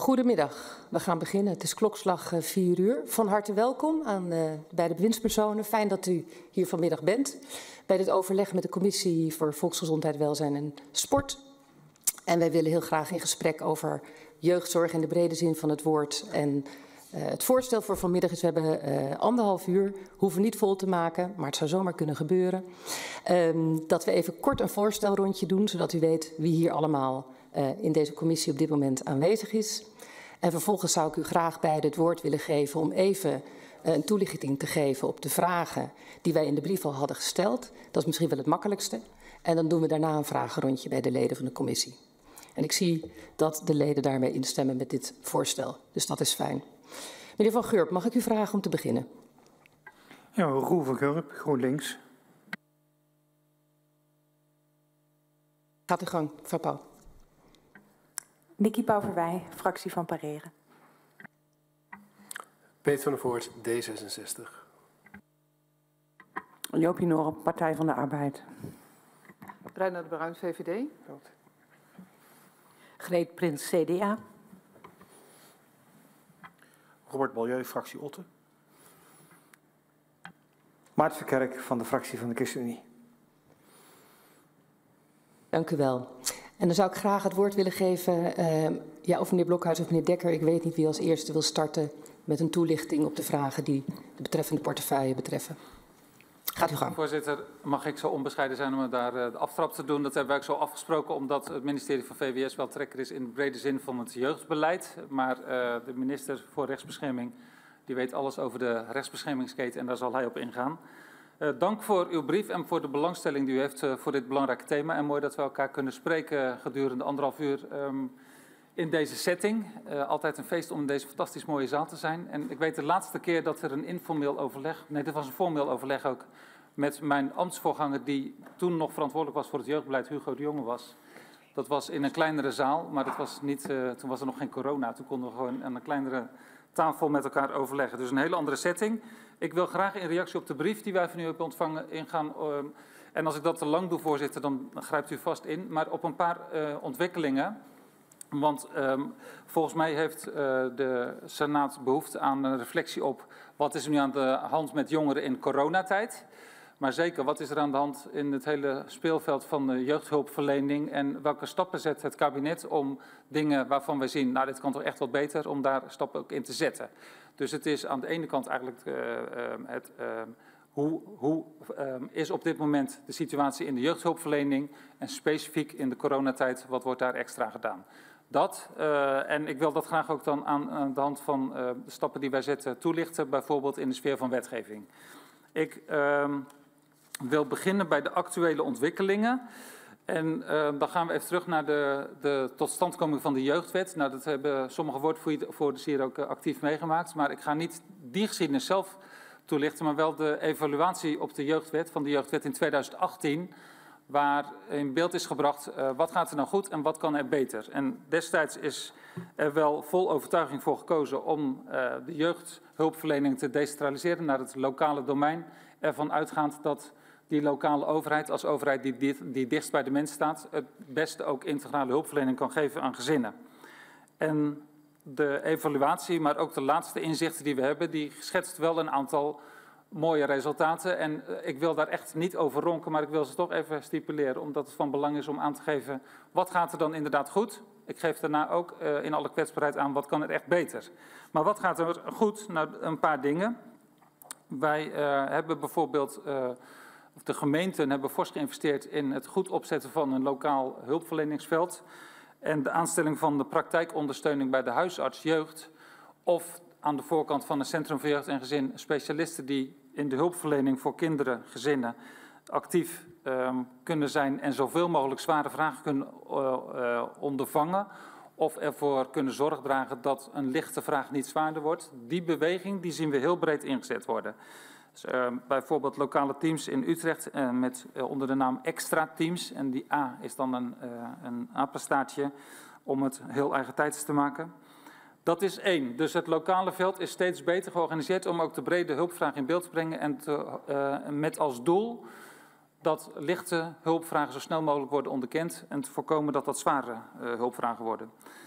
Goedemiddag, we gaan beginnen. Het is klokslag 4 uur. Van harte welkom aan bij de bewindspersonen. Fijn dat u hier vanmiddag bent bij dit overleg met de Commissie voor Volksgezondheid, Welzijn en Sport. En wij willen heel graag in gesprek over jeugdzorg in de brede zin van het woord. En het voorstel voor vanmiddag is, we hebben 1,5 uur, hoeven niet vol te maken, maar het zou zomaar kunnen gebeuren. Dat we even kort een voorstelrondje doen, zodat u weet wie hier allemaal in deze commissie op dit moment aanwezig is. En vervolgens zou ik u graag beide het woord willen geven om even een toelichting te geven op de vragen die wij in de brief al hadden gesteld. Dat is misschien wel het makkelijkste. En dan doen we daarna een vragenrondje bij de leden van de commissie. En ik zie dat de leden daarmee instemmen met dit voorstel. Dus dat is fijn. Meneer Van Geurp, mag ik u vragen om te beginnen? Ja, Roel van Geurp, GroenLinks. Gaat uw gang, mevrouw Pauw. Nicky Pauverwij, fractie van Pareren. Peet van der Voort, D66. Joopie Noren, Partij van de Arbeid. Reinoud Bruin, VVD. Greet Prins, CDA. Robert Balieu, fractie Otte. Maarten Verkerk van de fractie van de ChristenUnie. Dank u wel. En dan zou ik graag het woord willen geven, of meneer Blokhuis of meneer Dekker. Ik weet niet wie als eerste wil starten met een toelichting op de vragen die de betreffende portefeuille betreffen. Gaat u gang. Voorzitter, mag ik zo onbescheiden zijn om daar de aftrap te doen? Dat hebben wij ook zo afgesproken, omdat het ministerie van VWS wel trekker is in de brede zin van het jeugdbeleid. Maar de minister voor rechtsbescherming, die weet alles over de rechtsbeschermingsketen en daar zal hij op ingaan. Dank voor uw brief en voor de belangstelling die u heeft voor dit belangrijke thema. En mooi dat we elkaar kunnen spreken gedurende 1,5 uur in deze setting. Altijd een feest om in deze fantastisch mooie zaal te zijn. En ik weet de laatste keer dat er een informeel overleg, nee, dit was een formeel overleg ook, met mijn ambtsvoorganger die toen nog verantwoordelijk was voor het jeugdbeleid, Hugo de Jonge was. Dat was in een kleinere zaal, maar dat was niet, toen was er nog geen corona. Toen konden we gewoon aan een kleinere tafel met elkaar overleggen. Dus een hele andere setting. Ik wil graag in reactie op de brief die wij van u hebben ontvangen ingaan. En als ik dat te lang doe, voorzitter, dan grijpt u vast in. Maar op een paar ontwikkelingen. Want volgens mij heeft de Senaat behoefte aan een reflectie op wat is er nu aan de hand met jongeren in coronatijd. Maar zeker, wat is er aan de hand in het hele speelveld van de jeugdhulpverlening en welke stappen zet het kabinet om dingen waarvan wij zien, nou dit kan toch echt wat beter, om daar stappen ook in te zetten. Dus het is aan de ene kant eigenlijk hoe is op dit moment de situatie in de jeugdhulpverlening en specifiek in de coronatijd, wat wordt daar extra gedaan. Dat, en ik wil dat graag ook dan aan de hand van de stappen die wij zetten toelichten, bijvoorbeeld in de sfeer van wetgeving. Ik wil beginnen bij de actuele ontwikkelingen. En dan gaan we even terug naar de totstandkoming van de jeugdwet. Nou, dat hebben sommige woordvoerders hier ook actief meegemaakt. Maar ik ga niet die geschiedenis zelf toelichten, maar wel de evaluatie op de jeugdwet van de jeugdwet in 2018... waar in beeld is gebracht wat gaat er nou goed en wat kan er beter. En destijds is er wel vol overtuiging voor gekozen om de jeugdhulpverlening te decentraliseren naar het lokale domein. Ervan uitgaand dat die lokale overheid als overheid die dichtst bij de mens staat, het beste ook integrale hulpverlening kan geven aan gezinnen. En de evaluatie, maar ook de laatste inzichten die we hebben, die schetst wel een aantal mooie resultaten. En ik wil daar echt niet over ronken, maar ik wil ze toch even stipuleren, omdat het van belang is om aan te geven wat gaat er dan inderdaad goed. Ik geef daarna ook in alle kwetsbaarheid aan wat kan er echt beter. Maar wat gaat er goed? Nou, een paar dingen. Wij hebben bijvoorbeeld, de gemeenten hebben fors geïnvesteerd in het goed opzetten van een lokaal hulpverleningsveld en de aanstelling van de praktijkondersteuning bij de huisarts jeugd of aan de voorkant van een Centrum voor Jeugd en Gezin specialisten die in de hulpverlening voor kinderen, gezinnen actief kunnen zijn en zoveel mogelijk zware vragen kunnen ondervangen of ervoor kunnen zorg dragen dat een lichte vraag niet zwaarder wordt. Die beweging die zien we heel breed ingezet worden. Dus, bijvoorbeeld lokale teams in Utrecht onder de naam Extra Teams. En die A is dan een apenstaartje om het heel eigentijds te maken. Dat is 1. Dus het lokale veld is steeds beter georganiseerd om ook de brede hulpvraag in beeld te brengen en met als doel dat lichte hulpvragen zo snel mogelijk worden onderkend en te voorkomen dat dat zware hulpvragen worden.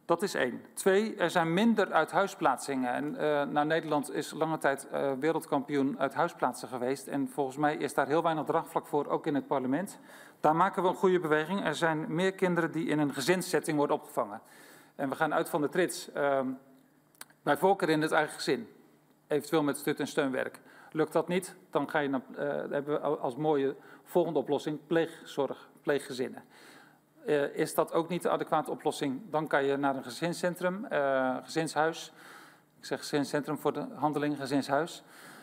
Dat is 1. 2, er zijn minder uithuisplaatsingen. En Nederland is lange tijd wereldkampioen uithuisplaatsen geweest. En volgens mij is daar heel weinig draagvlak voor, ook in het parlement. Daar maken we een goede beweging. Er zijn meer kinderen die in een gezinssetting worden opgevangen. En we gaan uit van de trits. Bij voorkeur in het eigen gezin. Eventueel met stut- en steunwerk. Lukt dat niet, dan hebben we als mooie volgende oplossing pleegzorg, pleeggezinnen. Is dat ook niet de adequate oplossing, dan kan je naar een gezinscentrum, gezinshuis. Ik zeg gezinscentrum voor de handeling, gezinshuis.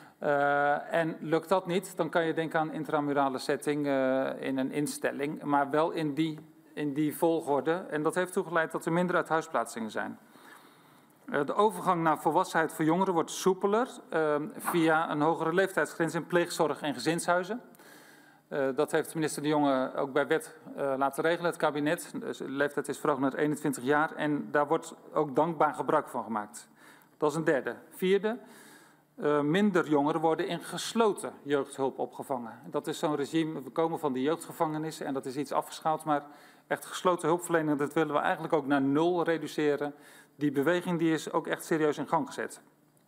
En lukt dat niet, dan kan je denken aan een intramurale setting in een instelling. Maar wel in die volgorde. En dat heeft toegeleid dat er minder uithuisplaatsingen zijn. De overgang naar volwassenheid voor jongeren wordt soepeler via een hogere leeftijdsgrens in pleegzorg en gezinshuizen. Dat heeft minister De Jonge ook bij wet laten regelen, het kabinet. De leeftijd is verhoogd naar 21 jaar en daar wordt ook dankbaar gebruik van gemaakt. Dat is een derde. Vierde, minder jongeren worden in gesloten jeugdhulp opgevangen. Dat is zo'n regime, we komen van de jeugdgevangenissen en dat is iets afgeschaald, maar echt gesloten hulpverlening, dat willen we eigenlijk ook naar 0 reduceren. Die beweging die is ook echt serieus in gang gezet.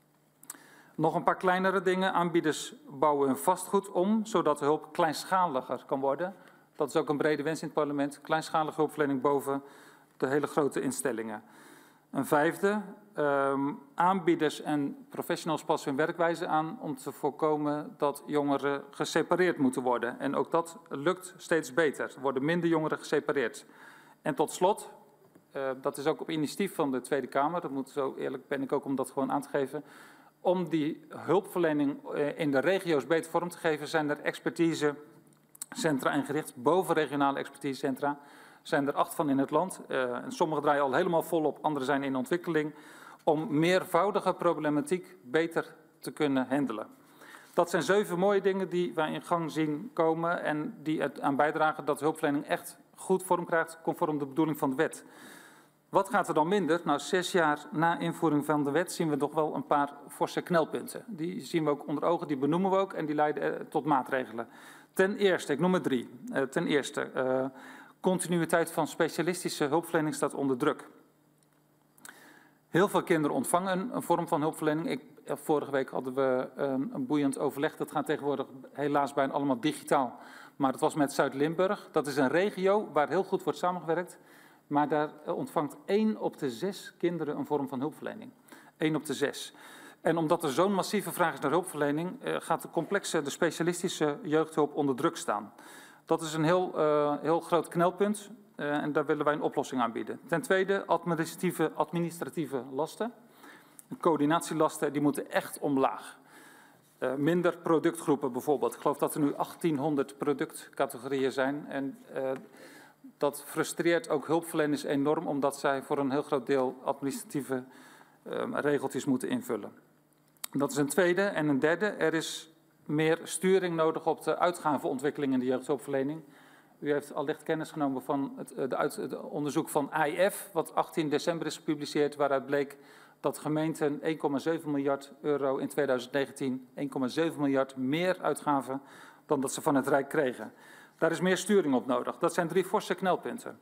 Nog een paar kleinere dingen. Aanbieders bouwen hun vastgoed om, zodat de hulp kleinschaliger kan worden. Dat is ook een brede wens in het parlement. Kleinschalige hulpverlening boven de hele grote instellingen. Een vijfde. Aanbieders en professionals passen hun werkwijze aan om te voorkomen dat jongeren gesepareerd moeten worden. En ook dat lukt steeds beter. Er worden minder jongeren gesepareerd. En tot slot, dat is ook op initiatief van de Tweede Kamer, dat moet zo eerlijk ben ik ook om dat gewoon aan te geven. Om die hulpverlening in de regio's beter vorm te geven, zijn er expertisecentra ingericht, bovenregionale expertisecentra. Zijn er 8 van in het land. En sommige draaien al helemaal volop, andere zijn in ontwikkeling. Om meervoudige problematiek beter te kunnen handelen. Dat zijn 7 mooie dingen die wij in gang zien komen en die aan bijdragen dat de hulpverlening echt goed vorm krijgt, conform de bedoeling van de wet. Wat gaat er dan minder? Nou, 6 jaar na invoering van de wet zien we toch wel een paar forse knelpunten. Die zien we ook onder ogen, die benoemen we ook en die leiden tot maatregelen. Ten eerste, ik noem er 3. Ten eerste, continuïteit van specialistische hulpverlening staat onder druk. Heel veel kinderen ontvangen een vorm van hulpverlening. Vorige week hadden we een boeiend overleg. Dat gaat tegenwoordig helaas bijna allemaal digitaal. Maar het was met Zuid-Limburg. Dat is een regio waar heel goed wordt samengewerkt. Maar daar ontvangt 1 op de 6 kinderen een vorm van hulpverlening. 1 op de 6. En omdat er zo'n massieve vraag is naar hulpverlening, gaat de specialistische jeugdhulp onder druk staan. Dat is een heel groot knelpunt en daar willen wij een oplossing aan bieden. Ten tweede, administratieve lasten. Coördinatielasten, die moeten echt omlaag. Minder productgroepen bijvoorbeeld. Ik geloof dat er nu 1800 productcategorieën zijn. En dat frustreert ook hulpverleners enorm, omdat zij voor een heel groot deel administratieve regeltjes moeten invullen. Dat is een tweede. En een derde, er is meer sturing nodig op de uitgavenontwikkeling in de jeugdhulpverlening. U heeft allicht kennis genomen van het onderzoek van AIF, wat 18 december is gepubliceerd, waaruit bleek dat gemeenten 1,7 miljard euro in 2019, 1,7 miljard meer uitgaven dan dat ze van het Rijk kregen. Daar is meer sturing op nodig. Dat zijn 3 forse knelpunten.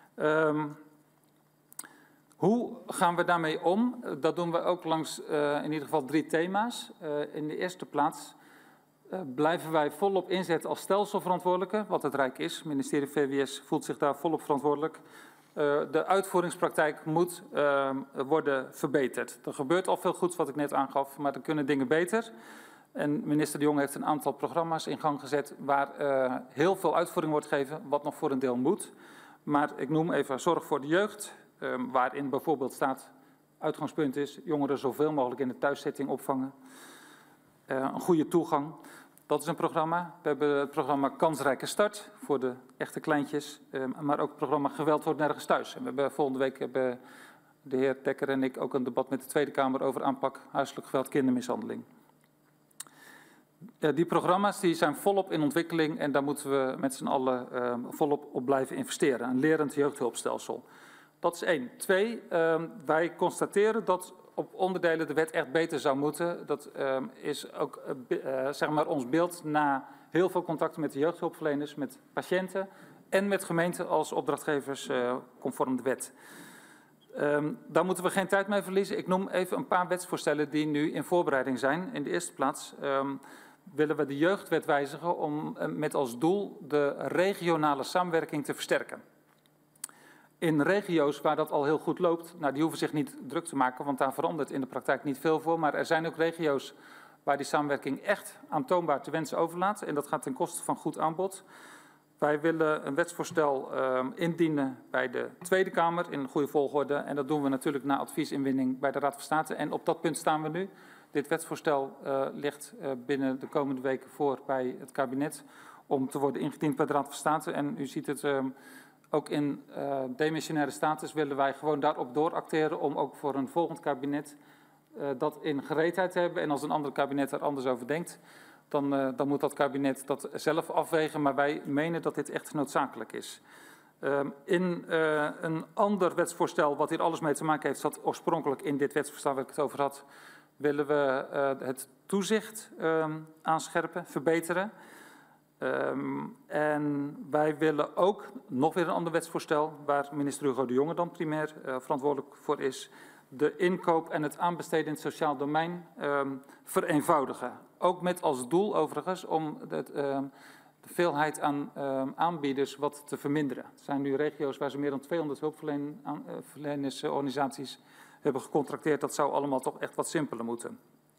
Hoe gaan we daarmee om? Dat doen we ook langs in ieder geval 3 thema's. In de eerste plaats blijven wij volop inzetten als stelselverantwoordelijke, wat het Rijk is. Het ministerie VWS voelt zich daar volop verantwoordelijk. De uitvoeringspraktijk moet worden verbeterd. Er gebeurt al veel goeds wat ik net aangaf, maar er kunnen dingen beter. En minister De Jonge heeft een aantal programma's in gang gezet waar heel veel uitvoering wordt gegeven, wat nog voor een deel moet. Maar ik noem even zorg voor de jeugd, waarin bijvoorbeeld staat, uitgangspunt is, jongeren zoveel mogelijk in de thuiszetting opvangen. Een goede toegang, dat is een programma. We hebben het programma Kansrijke Start voor de echte kleintjes, maar ook het programma Geweld wordt nergens thuis. En we hebben volgende week de heer Dekker en ik ook een debat met de Tweede Kamer over aanpak huiselijk geweld, kindermishandeling. Die programma's die zijn volop in ontwikkeling en daar moeten we met z'n allen volop op blijven investeren. Een lerend jeugdhulpstelsel. Dat is 1. 2, wij constateren dat op onderdelen de wet echt beter zou moeten. Dat is ook zeg maar ons beeld na heel veel contacten met de jeugdhulpverleners, met patiënten en met gemeenten als opdrachtgevers conform de wet. Daar moeten we geen tijd mee verliezen. Ik noem even een paar wetsvoorstellen die nu in voorbereiding zijn. In de eerste plaats willen we de jeugdwet wijzigen om met als doel de regionale samenwerking te versterken. In regio's waar dat al heel goed loopt, nou, die hoeven zich niet druk te maken, want daar verandert in de praktijk niet veel voor. Maar er zijn ook regio's waar die samenwerking echt aantoonbaar te wensen overlaat. En dat gaat ten koste van goed aanbod. Wij willen een wetsvoorstel indienen bij de Tweede Kamer in goede volgorde. En dat doen we natuurlijk na adviesinwinning bij de Raad van State. En op dat punt staan we nu. Dit wetsvoorstel ligt binnen de komende weken voor bij het kabinet om te worden ingediend bij de Raad van State. En u ziet het ook in demissionaire status willen wij gewoon daarop dooracteren om ook voor een volgend kabinet dat in gereedheid te hebben. En als een ander kabinet er anders over denkt, dan moet dat kabinet dat zelf afwegen. Maar wij menen dat dit echt noodzakelijk is. In een ander wetsvoorstel, wat hier alles mee te maken heeft, zat oorspronkelijk in dit wetsvoorstel waar ik het over had, willen we het toezicht aanscherpen, verbeteren. En wij willen ook nog weer een ander wetsvoorstel, waar minister Hugo de Jonge dan primair verantwoordelijk voor is, de inkoop en het aanbesteden in het sociaal domein vereenvoudigen. Ook met als doel overigens om de veelheid aan aanbieders wat te verminderen. Er zijn nu regio's waar ze meer dan 200 hulpverlenersorganisaties hebben gecontracteerd. Dat zou allemaal toch echt wat simpeler moeten.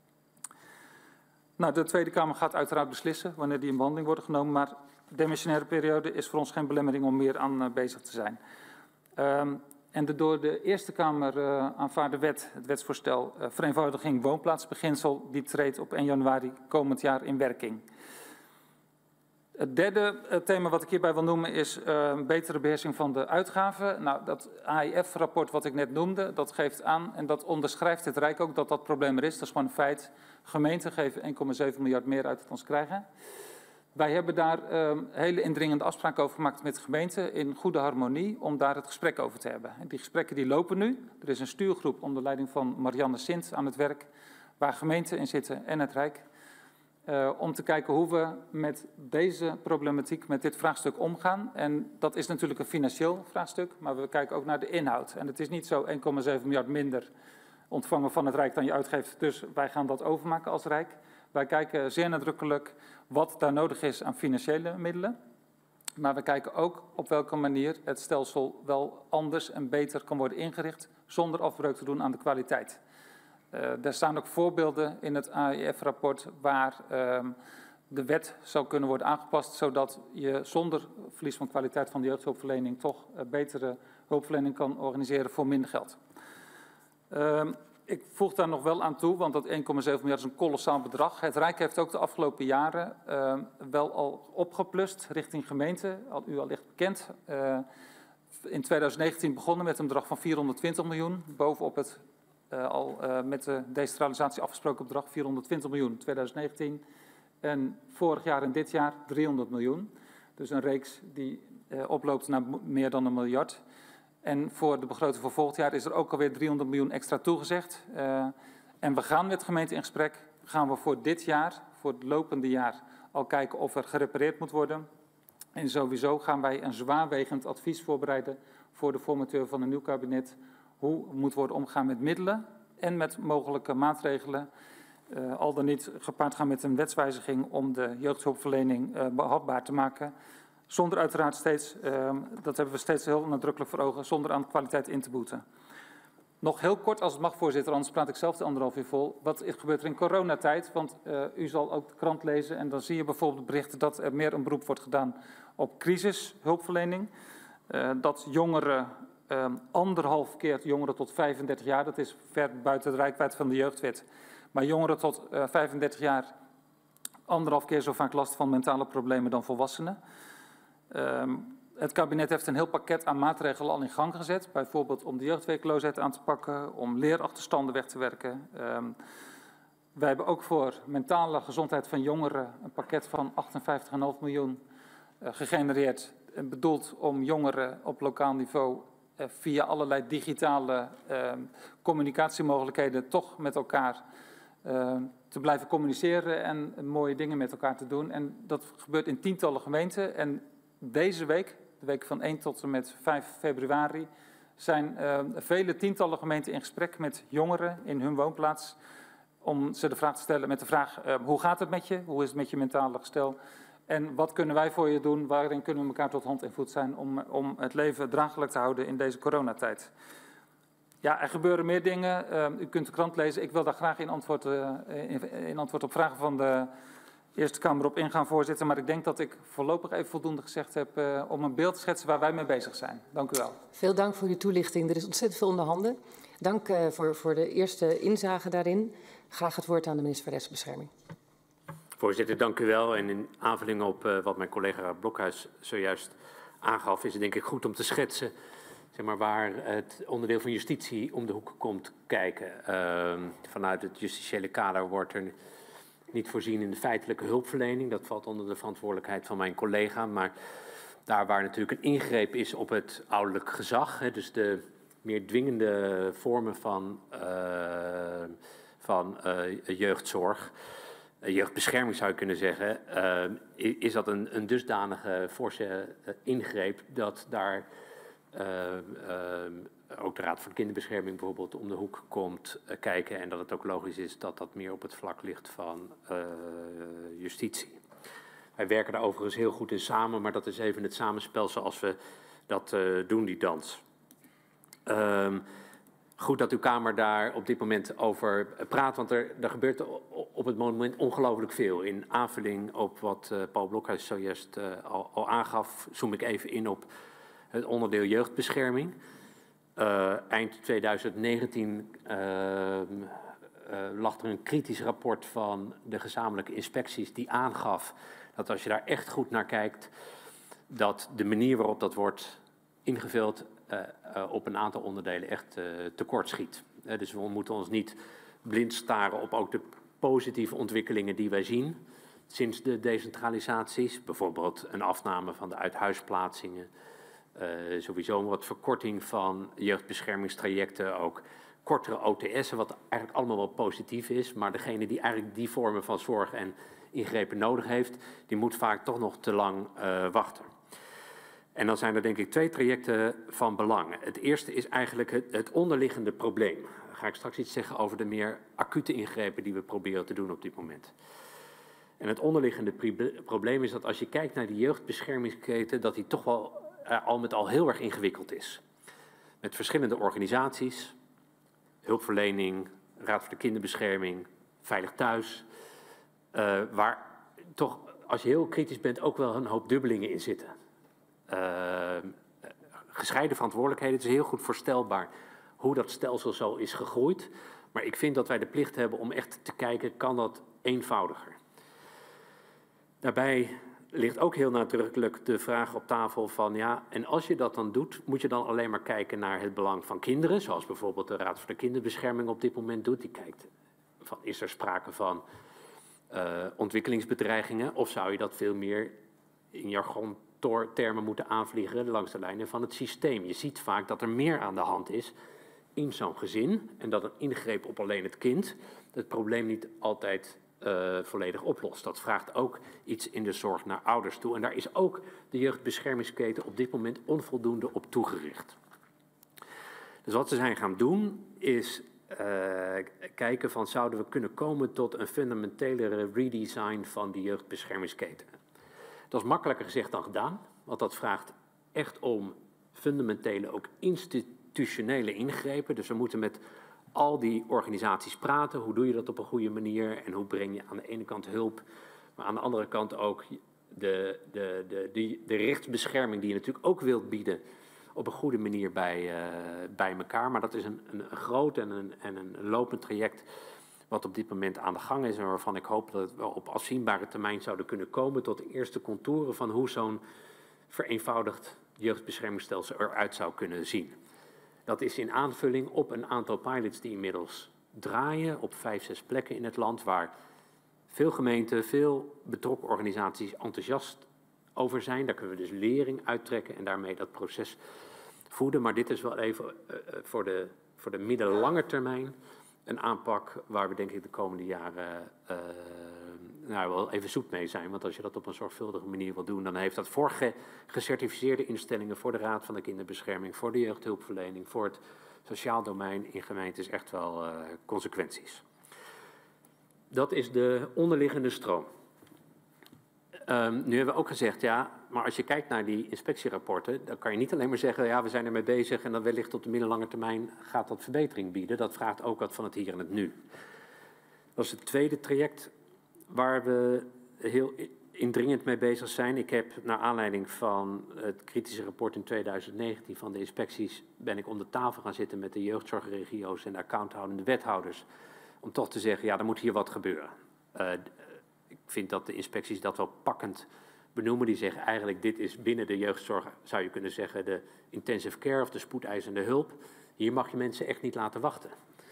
Nou, de Tweede Kamer gaat uiteraard beslissen wanneer die in behandeling worden genomen. Maar de demissionaire periode is voor ons geen belemmering om meer aan bezig te zijn. En de door de Eerste Kamer aanvaarde wet, het wetsvoorstel vereenvoudiging woonplaatsbeginsel, die treedt op 1 januari komend jaar in werking. Het derde thema wat ik hierbij wil noemen is betere beheersing van de uitgaven. Nou, dat AIF-rapport wat ik net noemde, dat geeft aan en dat onderschrijft het Rijk ook dat dat probleem er is. Dat is gewoon een feit. Gemeenten geven 1,7 miljard meer uit dan ze krijgen. Wij hebben daar hele indringende afspraken over gemaakt met de gemeente in goede harmonie om daar het gesprek over te hebben. En die gesprekken die lopen nu. Er is een stuurgroep onder leiding van Marianne Sint aan het werk, waar gemeenten in zitten en het Rijk. Om te kijken hoe we met deze problematiek, met dit vraagstuk omgaan. En dat is natuurlijk een financieel vraagstuk, maar we kijken ook naar de inhoud. En het is niet zo 1,7 miljard minder ontvangen van het Rijk dan je uitgeeft, dus wij gaan dat overmaken als Rijk. Wij kijken zeer nadrukkelijk wat daar nodig is aan financiële middelen. Maar we kijken ook op welke manier het stelsel wel anders en beter kan worden ingericht, zonder afbreuk te doen aan de kwaliteit. Er staan ook voorbeelden in het AIF-rapport waar de wet zou kunnen worden aangepast, zodat je zonder verlies van kwaliteit van de jeugdhulpverlening toch betere hulpverlening kan organiseren voor minder geld. Ik voeg daar nog wel aan toe, want dat 1,7 miljard is een kolossaal bedrag. Het Rijk heeft ook de afgelopen jaren wel al opgeplust richting gemeenten, u allicht bekend. In 2019 begonnen met een bedrag van 420 miljoen, bovenop het met de decentralisatie afgesproken bedrag 420 miljoen in 2019. En vorig jaar en dit jaar 300 miljoen. Dus een reeks die oploopt naar meer dan 1 miljard. En voor de begroting voor volgend jaar is er ook alweer 300 miljoen extra toegezegd. En we gaan met de gemeente in gesprek. Gaan we voor dit jaar, voor het lopende jaar, al kijken of er gerepareerd moet worden. En sowieso gaan wij een zwaarwegend advies voorbereiden voor de formateur van een nieuw kabinet. Hoe moet worden omgaan met middelen en met mogelijke maatregelen. Al dan niet gepaard gaan met een wetswijziging om de jeugdhulpverlening behapbaar te maken. Zonder uiteraard steeds, dat hebben we steeds heel nadrukkelijk voor ogen, zonder aan kwaliteit in te boeten. Nog heel kort, als het mag, voorzitter, anders praat ik zelf de 1,5 uur vol. Wat gebeurt er in coronatijd? Want u zal ook de krant lezen en dan zie je bijvoorbeeld berichten dat er meer een beroep wordt gedaan op crisishulpverlening. Dat jongeren 1,5 keer jongeren tot 35 jaar, dat is ver buiten de reikwijdte van de jeugdwet. Maar jongeren tot 35 jaar 1,5 keer zo vaak last van mentale problemen dan volwassenen. Het kabinet heeft een heel pakket aan maatregelen al in gang gezet. Bijvoorbeeld om de jeugdwerkloosheid aan te pakken, om leerachterstanden weg te werken. Wij hebben ook voor mentale gezondheid van jongeren een pakket van 58,5 miljoen gegenereerd. Bedoeld om jongeren op lokaal niveau via allerlei digitale communicatiemogelijkheden toch met elkaar te blijven communiceren en mooie dingen met elkaar te doen. En dat gebeurt in tientallen gemeenten. En deze week, de week van 1 tot en met 5 februari, zijn vele tientallen gemeenten in gesprek met jongeren in hun woonplaats om ze de vraag te stellen met de vraag, hoe gaat het met je? Hoe is het met je mentale gestel? En wat kunnen wij voor je doen? Waarin kunnen we elkaar tot hand en voet zijn om het leven draaglijk te houden in deze coronatijd? Ja, er gebeuren meer dingen. U kunt de krant lezen. Ik wil daar graag in antwoord op vragen van de Eerste Kamer op ingaan, voorzitter. Maar ik denk dat ik voorlopig even voldoende gezegd heb om een beeld te schetsen waar wij mee bezig zijn. Dank u wel. Veel dank voor uw toelichting. Er is ontzettend veel onder handen. Dank voor de eerste inzage daarin. Graag het woord aan de minister van Rechtsbescherming. Voorzitter, dank u wel. En in aanvulling op wat mijn collega Blokhuis zojuist aangaf, is het denk ik goed om te schetsen, zeg maar, waar het onderdeel van justitie om de hoek komt kijken. Vanuit het justitiële kader wordt er niet voorzien in de feitelijke hulpverlening. Dat valt onder de verantwoordelijkheid van mijn collega. Maar daar waar natuurlijk een ingreep is op het ouderlijk gezag, dus de meer dwingende vormen van jeugdzorg, jeugdbescherming zou je kunnen zeggen, is dat een dusdanige forse ingreep dat daar ook de Raad voor de Kinderbescherming bijvoorbeeld om de hoek komt kijken en dat het ook logisch is dat dat meer op het vlak ligt van justitie. Wij werken daar overigens heel goed in samen, maar dat is even het samenspel zoals we dat doen, die dans. Goed dat uw Kamer daar op dit moment over praat, want er gebeurt op het moment ongelooflijk veel. In aanvulling op wat Paul Blokhuis zojuist al aangaf, zoom ik even in op het onderdeel jeugdbescherming. Eind 2019 lag er een kritisch rapport van de gezamenlijke inspecties die aangaf dat als je daar echt goed naar kijkt, dat de manier waarop dat wordt ingevuld op een aantal onderdelen echt tekortschiet. Dus we moeten ons niet blind staren op ook de positieve ontwikkelingen die wij zien sinds de decentralisaties. Bijvoorbeeld een afname van de uithuisplaatsingen. Sowieso een wat verkorting van jeugdbeschermingstrajecten, ook kortere OTS'en, wat eigenlijk allemaal wel positief is. Maar degene die eigenlijk die vormen van zorg en ingrepen nodig heeft, die moet vaak toch nog te lang wachten. En dan zijn er denk ik twee trajecten van belang. Het eerste is eigenlijk het onderliggende probleem. Dan ga ik straks iets zeggen over de meer acute ingrepen die we proberen te doen op dit moment. En het onderliggende probleem is dat als je kijkt naar die jeugdbeschermingsketen, dat die toch wel al met al heel erg ingewikkeld is. Met verschillende organisaties, hulpverlening, Raad voor de Kinderbescherming, Veilig Thuis, waar toch, als je heel kritisch bent, ook wel een hoop dubbelingen in zitten. Gescheiden verantwoordelijkheden, het is heel goed voorstelbaar hoe dat stelsel zo is gegroeid. Maar ik vind dat wij de plicht hebben om echt te kijken, kan dat eenvoudiger? Daarbij ligt ook heel nadrukkelijk de vraag op tafel van, ja, en als je dat dan doet, moet je dan alleen maar kijken naar het belang van kinderen, zoals bijvoorbeeld de Raad voor de Kinderbescherming op dit moment doet. Die kijkt van, is er sprake van ontwikkelingsbedreigingen, of zou je dat veel meer in jargontermen moeten aanvliegen langs de lijnen van het systeem? Je ziet vaak dat er meer aan de hand is in zo'n gezin en dat een ingreep op alleen het kind het probleem niet altijd volledig oplost. Dat vraagt ook iets in de zorg naar ouders toe. En daar is ook de jeugdbeschermingsketen op dit moment onvoldoende op toegericht. Dus wat we zijn gaan doen is kijken van, zouden we kunnen komen tot een fundamentelere redesign van die jeugdbeschermingsketen. Dat is makkelijker gezegd dan gedaan, want dat vraagt echt om fundamentele, ook institutionele ingrepen. Dus we moeten met al die organisaties praten. Hoe doe je dat op een goede manier? En hoe breng je aan de ene kant hulp, maar aan de andere kant ook de rechtsbescherming die je natuurlijk ook wilt bieden op een goede manier bij elkaar. Maar dat is een groot en een lopend traject wat op dit moment aan de gang is en waarvan ik hoop dat we op afzienbare termijn zouden kunnen komen tot de eerste contouren van hoe zo'n vereenvoudigd jeugdbeschermingsstelsel eruit zou kunnen zien. Dat is in aanvulling op een aantal pilots die inmiddels draaien op 5, 6 plekken in het land, waar veel gemeenten, veel betrokken organisaties enthousiast over zijn. Daar kunnen we dus lering uittrekken en daarmee dat proces voeden. Maar dit is wel even voor de middellange termijn een aanpak waar we denk ik de komende jaren wel even zoet mee zijn. Want als je dat op een zorgvuldige manier wil doen, dan heeft dat voor gecertificeerde instellingen, voor de Raad van de Kinderbescherming, voor de jeugdhulpverlening, voor het sociaal domein in gemeentes echt wel consequenties. Dat is de onderliggende stroom. Nu hebben we ook gezegd, ja, maar als je kijkt naar die inspectierapporten, dan kan je niet alleen maar zeggen, ja, we zijn ermee bezig en dan wellicht op de middellange termijn gaat dat verbetering bieden. Dat vraagt ook wat van het hier en het nu. Dat is het tweede traject waar we heel indringend mee bezig zijn. Ik heb naar aanleiding van het kritische rapport in 2019 van de inspecties, ben ik om de tafel gaan zitten met de jeugdzorgregio's en de accounthoudende wethouders, om toch te zeggen, ja, er moet hier wat gebeuren. Ik vind dat de inspecties dat wel pakkend benoemen. Die zeggen eigenlijk, dit is binnen de jeugdzorg, zou je kunnen zeggen, de intensive care of de spoedeisende hulp. Hier mag je mensen echt niet laten wachten.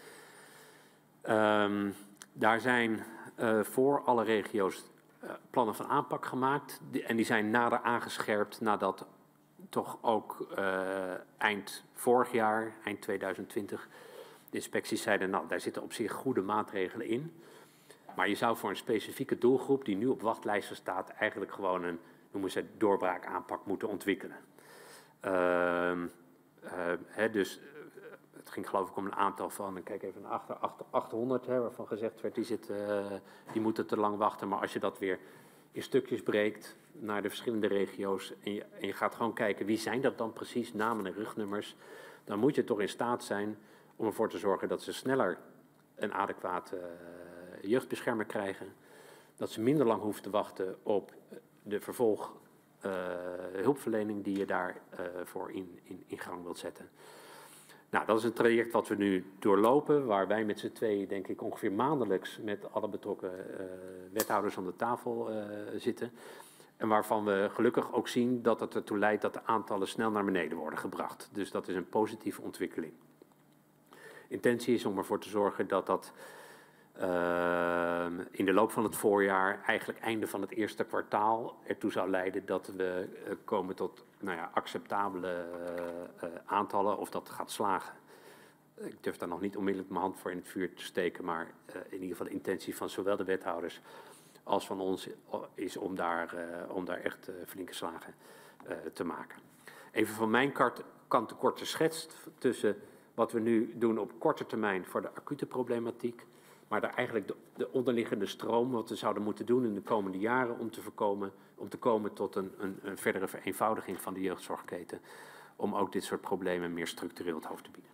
Daar zijn voor alle regio's plannen van aanpak gemaakt. En die zijn nader aangescherpt nadat toch ook eind vorig jaar, eind 2020, de inspecties zeiden, nou, daar zitten op zich goede maatregelen in. Maar je zou voor een specifieke doelgroep die nu op wachtlijsten staat, eigenlijk gewoon een, noemen ze, doorbraakaanpak moeten ontwikkelen. Dus het ging geloof ik om een aantal van, ik kijk even naar 800, waarvan gezegd werd, die moeten te lang wachten. Maar als je dat weer in stukjes breekt naar de verschillende regio's en je gaat gewoon kijken wie zijn dat dan precies, namen en rugnummers, dan moet je toch in staat zijn om ervoor te zorgen dat ze sneller een adequate jeugdbeschermer krijgen. Dat ze minder lang hoeven te wachten op de hulpverlening die je daarvoor in gang wilt zetten. Nou, dat is een traject wat we nu doorlopen, waar wij met z'n tweeën, denk ik, ongeveer maandelijks met alle betrokken wethouders aan de tafel zitten. En waarvan we gelukkig ook zien dat het ertoe leidt dat de aantallen snel naar beneden worden gebracht. Dus dat is een positieve ontwikkeling. Intentie is om ervoor te zorgen dat dat in de loop van het voorjaar, eigenlijk einde van het eerste kwartaal, ertoe zou leiden dat we komen tot acceptabele aantallen, of dat gaat slagen. Ik durf daar nog niet onmiddellijk mijn hand voor in het vuur te steken, maar in ieder geval de intentie van zowel de wethouders als van ons is om daar echt flinke slagen te maken. Even van mijn kant de korte schets tussen wat we nu doen op korte termijn voor de acute problematiek, maar daar eigenlijk de onderliggende stroom, wat we zouden moeten doen in de komende jaren om te komen tot een verdere vereenvoudiging van de jeugdzorgketen, om ook dit soort problemen meer structureel het hoofd te bieden.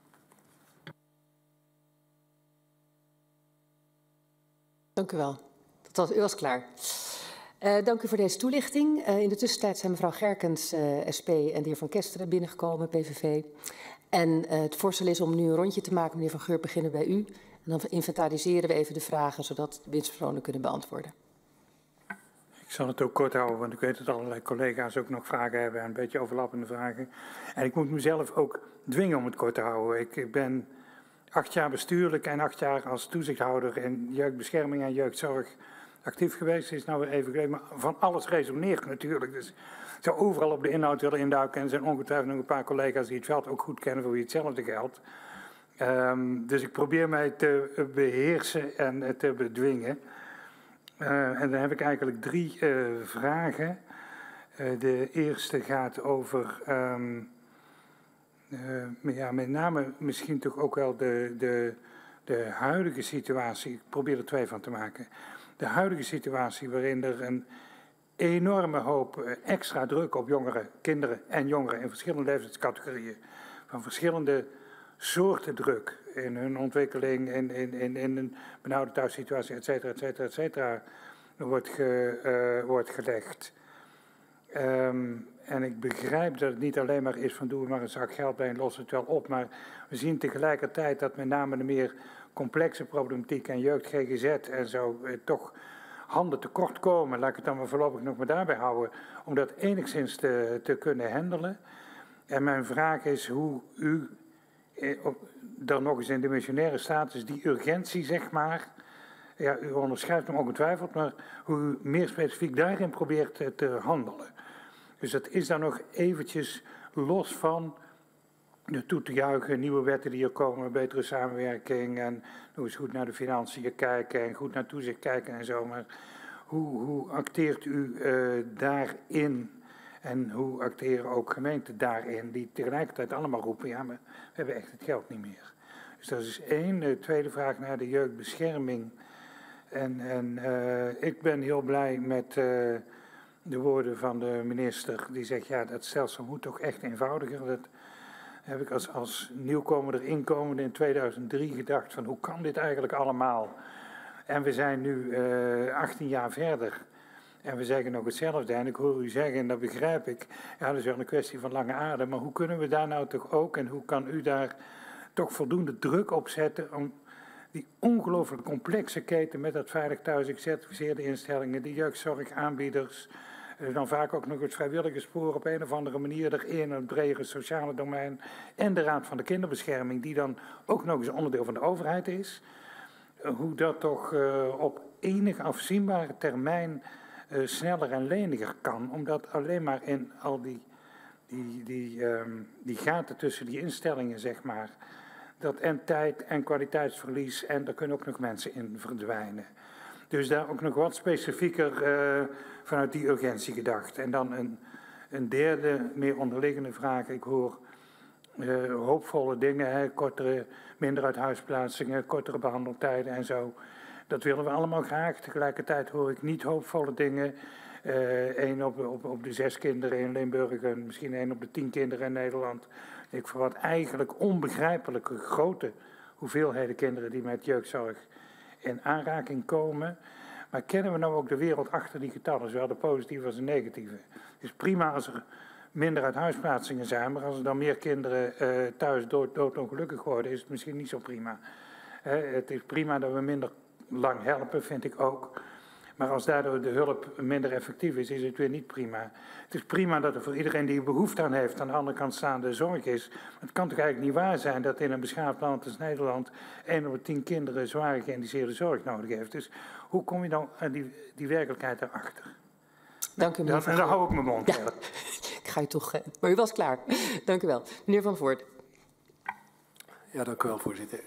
Dank u wel. U was klaar. Dank u voor deze toelichting. In de tussentijd zijn mevrouw Gerkens, SP, en de heer Van Kesteren binnengekomen, PVV. En het voorstel is om nu een rondje te maken. Meneer Van Geur, beginnen bij u. En dan inventariseren we even de vragen, zodat de bewindspersonen kunnen beantwoorden. Ik zal het ook kort houden, want ik weet dat allerlei collega's ook nog vragen hebben en een beetje overlappende vragen. En ik moet mezelf ook dwingen om het kort te houden. Ik ben 8 jaar bestuurlijk en 8 jaar als toezichthouder in jeugdbescherming en jeugdzorg actief geweest. Het is nou weer even geleden, maar van alles resoneert natuurlijk. Dus ik zou overal op de inhoud willen induiken en er zijn ongetwijfeld nog een paar collega's die het veld ook goed kennen voor wie hetzelfde geldt. Dus ik probeer mij te beheersen en te bedwingen. En dan heb ik eigenlijk 3 vragen. De eerste gaat over, met name misschien toch ook wel de huidige situatie. Ik probeer er 2 van te maken. De huidige situatie waarin er een enorme hoop extra druk op jongeren, kinderen en jongeren in verschillende leeftijdscategorieën, van verschillende soorten druk in hun ontwikkeling, in een benauwde thuissituatie, et cetera, wordt gelegd. En ik begrijp dat het niet alleen maar is van doe maar een zak geld bij en los het wel op, maar we zien tegelijkertijd dat met name de meer complexe problematiek en jeugd GGZ en zo toch handen tekort komen. Laat ik het dan maar voorlopig nog maar daarbij houden, om dat enigszins te kunnen handelen. En mijn vraag is hoe u dan nog eens in de missionaire status die urgentie, zeg maar, ja, u onderschrijft hem ongetwijfeld, maar hoe u meer specifiek daarin probeert te handelen. Dus dat is dan nog eventjes los van de toe te juichen, nieuwe wetten die er komen, betere samenwerking en nog eens goed naar de financiën kijken en goed naar toezicht kijken en zo. Maar Hoe acteert u daarin? En hoe acteren ook gemeenten daarin, die tegelijkertijd allemaal roepen, ja, maar we hebben echt het geld niet meer. Dus dat is één. De tweede vraag naar de jeugdbescherming. En ik ben heel blij met de woorden van de minister, die zegt, ja, dat stelsel moet toch echt eenvoudiger. Dat heb ik als nieuwkomer inkomende in 2003 gedacht, van hoe kan dit eigenlijk allemaal? En we zijn nu 18 jaar verder. En we zeggen nog hetzelfde. En ik hoor u zeggen, en dat begrijp ik, ja, dat is wel een kwestie van lange adem. Maar hoe kunnen we daar nou toch ook, en hoe kan u daar toch voldoende druk op zetten om die ongelooflijk complexe keten met dat veilig thuis gecertificeerde instellingen, die jeugdzorgaanbieders, dan vaak ook nog het vrijwillige spoor op een of andere manier erin, het bredere sociale domein, en de Raad van de Kinderbescherming, die dan ook nog eens onderdeel van de overheid is. Hoe dat toch op enig afzienbare termijn sneller en leniger kan, omdat alleen maar in al die gaten tussen die instellingen, zeg maar, dat en tijd en kwaliteitsverlies, en daar kunnen ook nog mensen in verdwijnen. Dus daar ook nog wat specifieker vanuit die urgentie gedacht. En dan een derde, meer onderliggende vraag. Ik hoor hoopvolle dingen, hè, minder uithuisplaatsingen, kortere behandeltijden en zo. Dat willen we allemaal graag. Tegelijkertijd hoor ik niet hoopvolle dingen. 1 op de 6 kinderen in Limburg en misschien 1 op de 10 kinderen in Nederland. Ik verwacht eigenlijk onbegrijpelijke grote hoeveelheden kinderen die met jeugdzorg in aanraking komen. Maar kennen we nou ook de wereld achter die getallen, zowel de positieve als de negatieve? Het is prima als er minder uithuisplaatsingen zijn, maar als er dan meer kinderen thuis doodongelukkig worden, is het misschien niet zo prima. Het is prima dat we minder lang helpen, vind ik ook. Maar als daardoor de hulp minder effectief is het weer niet prima. Het is prima dat er voor iedereen die er behoefte aan heeft, aan de andere kant staande zorg is. Maar het kan toch eigenlijk niet waar zijn dat in een beschaafd land als Nederland 1 op de 10 kinderen zware geïndiceerde zorg nodig heeft. Dus hoe kom je dan aan die werkelijkheid daarachter? Dank u, meneer. En dan hou ik mijn mond. Ja, ik ga je toch... Maar u was klaar. Dank u wel. Meneer Van Voort. Ja, dank u wel, voorzitter.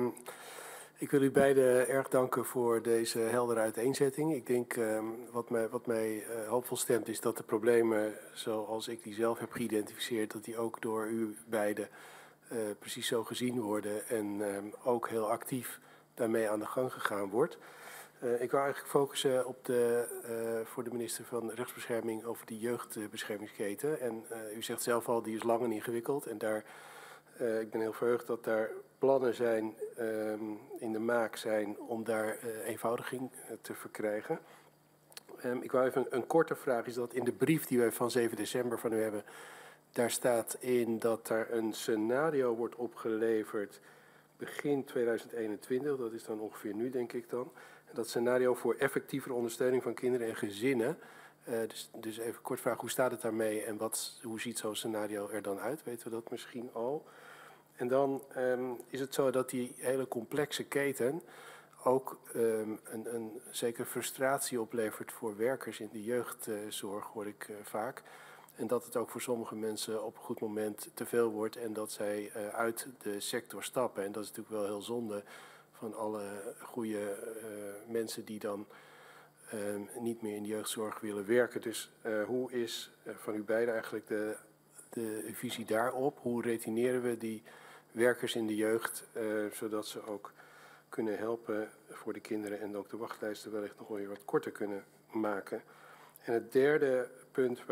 Ik wil u beiden erg danken voor deze heldere uiteenzetting. Ik denk, wat mij hoopvol stemt, is dat de problemen zoals ik die zelf heb geïdentificeerd, dat die ook door u beiden precies zo gezien worden en ook heel actief daarmee aan de gang gegaan wordt. Ik wil eigenlijk focussen op voor de minister van Rechtsbescherming over die jeugdbeschermingsketen. En u zegt zelf al, die is lang en ingewikkeld. En daar, ik ben heel verheugd dat daar plannen zijn, in de maak zijn om daar eenvoudiging te verkrijgen. Ik wou even een korte vraag, is dat in de brief die wij van 7 december van u hebben, daar staat in dat er een scenario wordt opgeleverd begin 2021, dat is dan ongeveer nu denk ik dan. Dat scenario voor effectievere ondersteuning van kinderen en gezinnen. Dus even kort vragen, hoe staat het daarmee en hoe ziet zo'n scenario er dan uit? Weten we dat misschien al? En dan is het zo dat die hele complexe keten ook een zekere frustratie oplevert voor werkers in de jeugdzorg, hoor ik vaak. En dat het ook voor sommige mensen op een goed moment te veel wordt en dat zij uit de sector stappen. En dat is natuurlijk wel heel zonde van alle goede mensen die dan niet meer in de jeugdzorg willen werken. Dus hoe is van u beiden eigenlijk de visie daarop? Hoe retineren we die werkers in de jeugd, zodat ze ook kunnen helpen voor de kinderen en ook de wachtlijsten wellicht nog wel weer wat korter kunnen maken? En het derde punt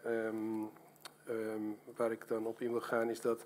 waar ik dan op in wil gaan is dat,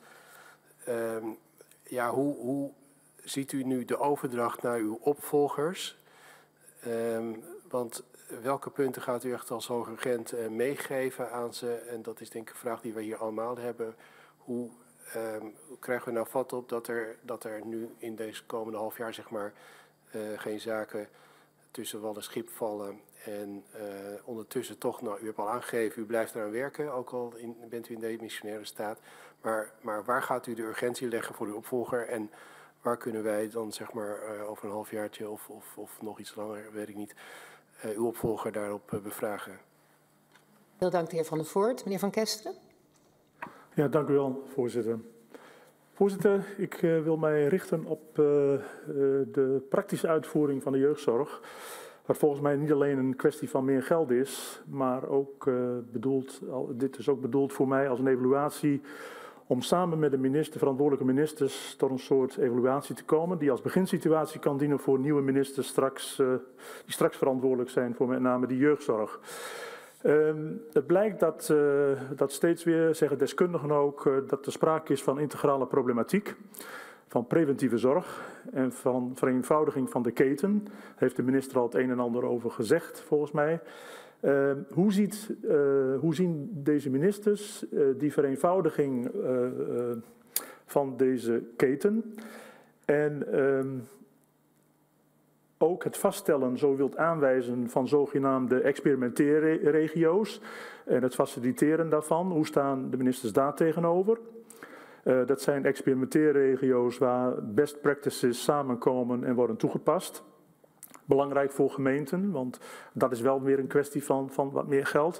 hoe ziet u nu de overdracht naar uw opvolgers? Want welke punten gaat u echt als hoogregent meegeven aan ze? En dat is denk ik een vraag die we hier allemaal hebben. Hoe krijgen we nou vat op dat er nu in deze komende half jaar zeg maar geen zaken tussen wal en schip vallen en ondertussen toch, nou, u hebt al aangegeven, u blijft eraan werken, ook al bent u in de missionaire staat. Maar waar gaat u de urgentie leggen voor uw opvolger en waar kunnen wij dan zeg maar over een halfjaartje of nog iets langer, weet ik niet, uw opvolger daarop bevragen? Heel dank, de heer Van der Voort. Meneer Van Kesteren. Ja, dank u wel, voorzitter. Voorzitter, ik wil mij richten op de praktische uitvoering van de jeugdzorg. Wat volgens mij niet alleen een kwestie van meer geld is, maar ook dit is ook bedoeld voor mij als een evaluatie om samen met de verantwoordelijke ministers tot een soort evaluatie te komen die als beginsituatie kan dienen voor nieuwe ministers die straks verantwoordelijk zijn voor met name de jeugdzorg. Het blijkt dat steeds weer, zeggen deskundigen ook, dat er sprake is van integrale problematiek, van preventieve zorg en van vereenvoudiging van de keten. Heeft de minister al het een en ander over gezegd, volgens mij. Hoe zien deze ministers die vereenvoudiging van deze keten en ook het vaststellen, zo wilt aanwijzen, van zogenaamde experimenteerregio's en het faciliteren daarvan? Hoe staan de ministers daar tegenover? Dat zijn experimenteerregio's waar best practices samenkomen en worden toegepast. Belangrijk voor gemeenten, want dat is wel weer een kwestie van wat meer geld.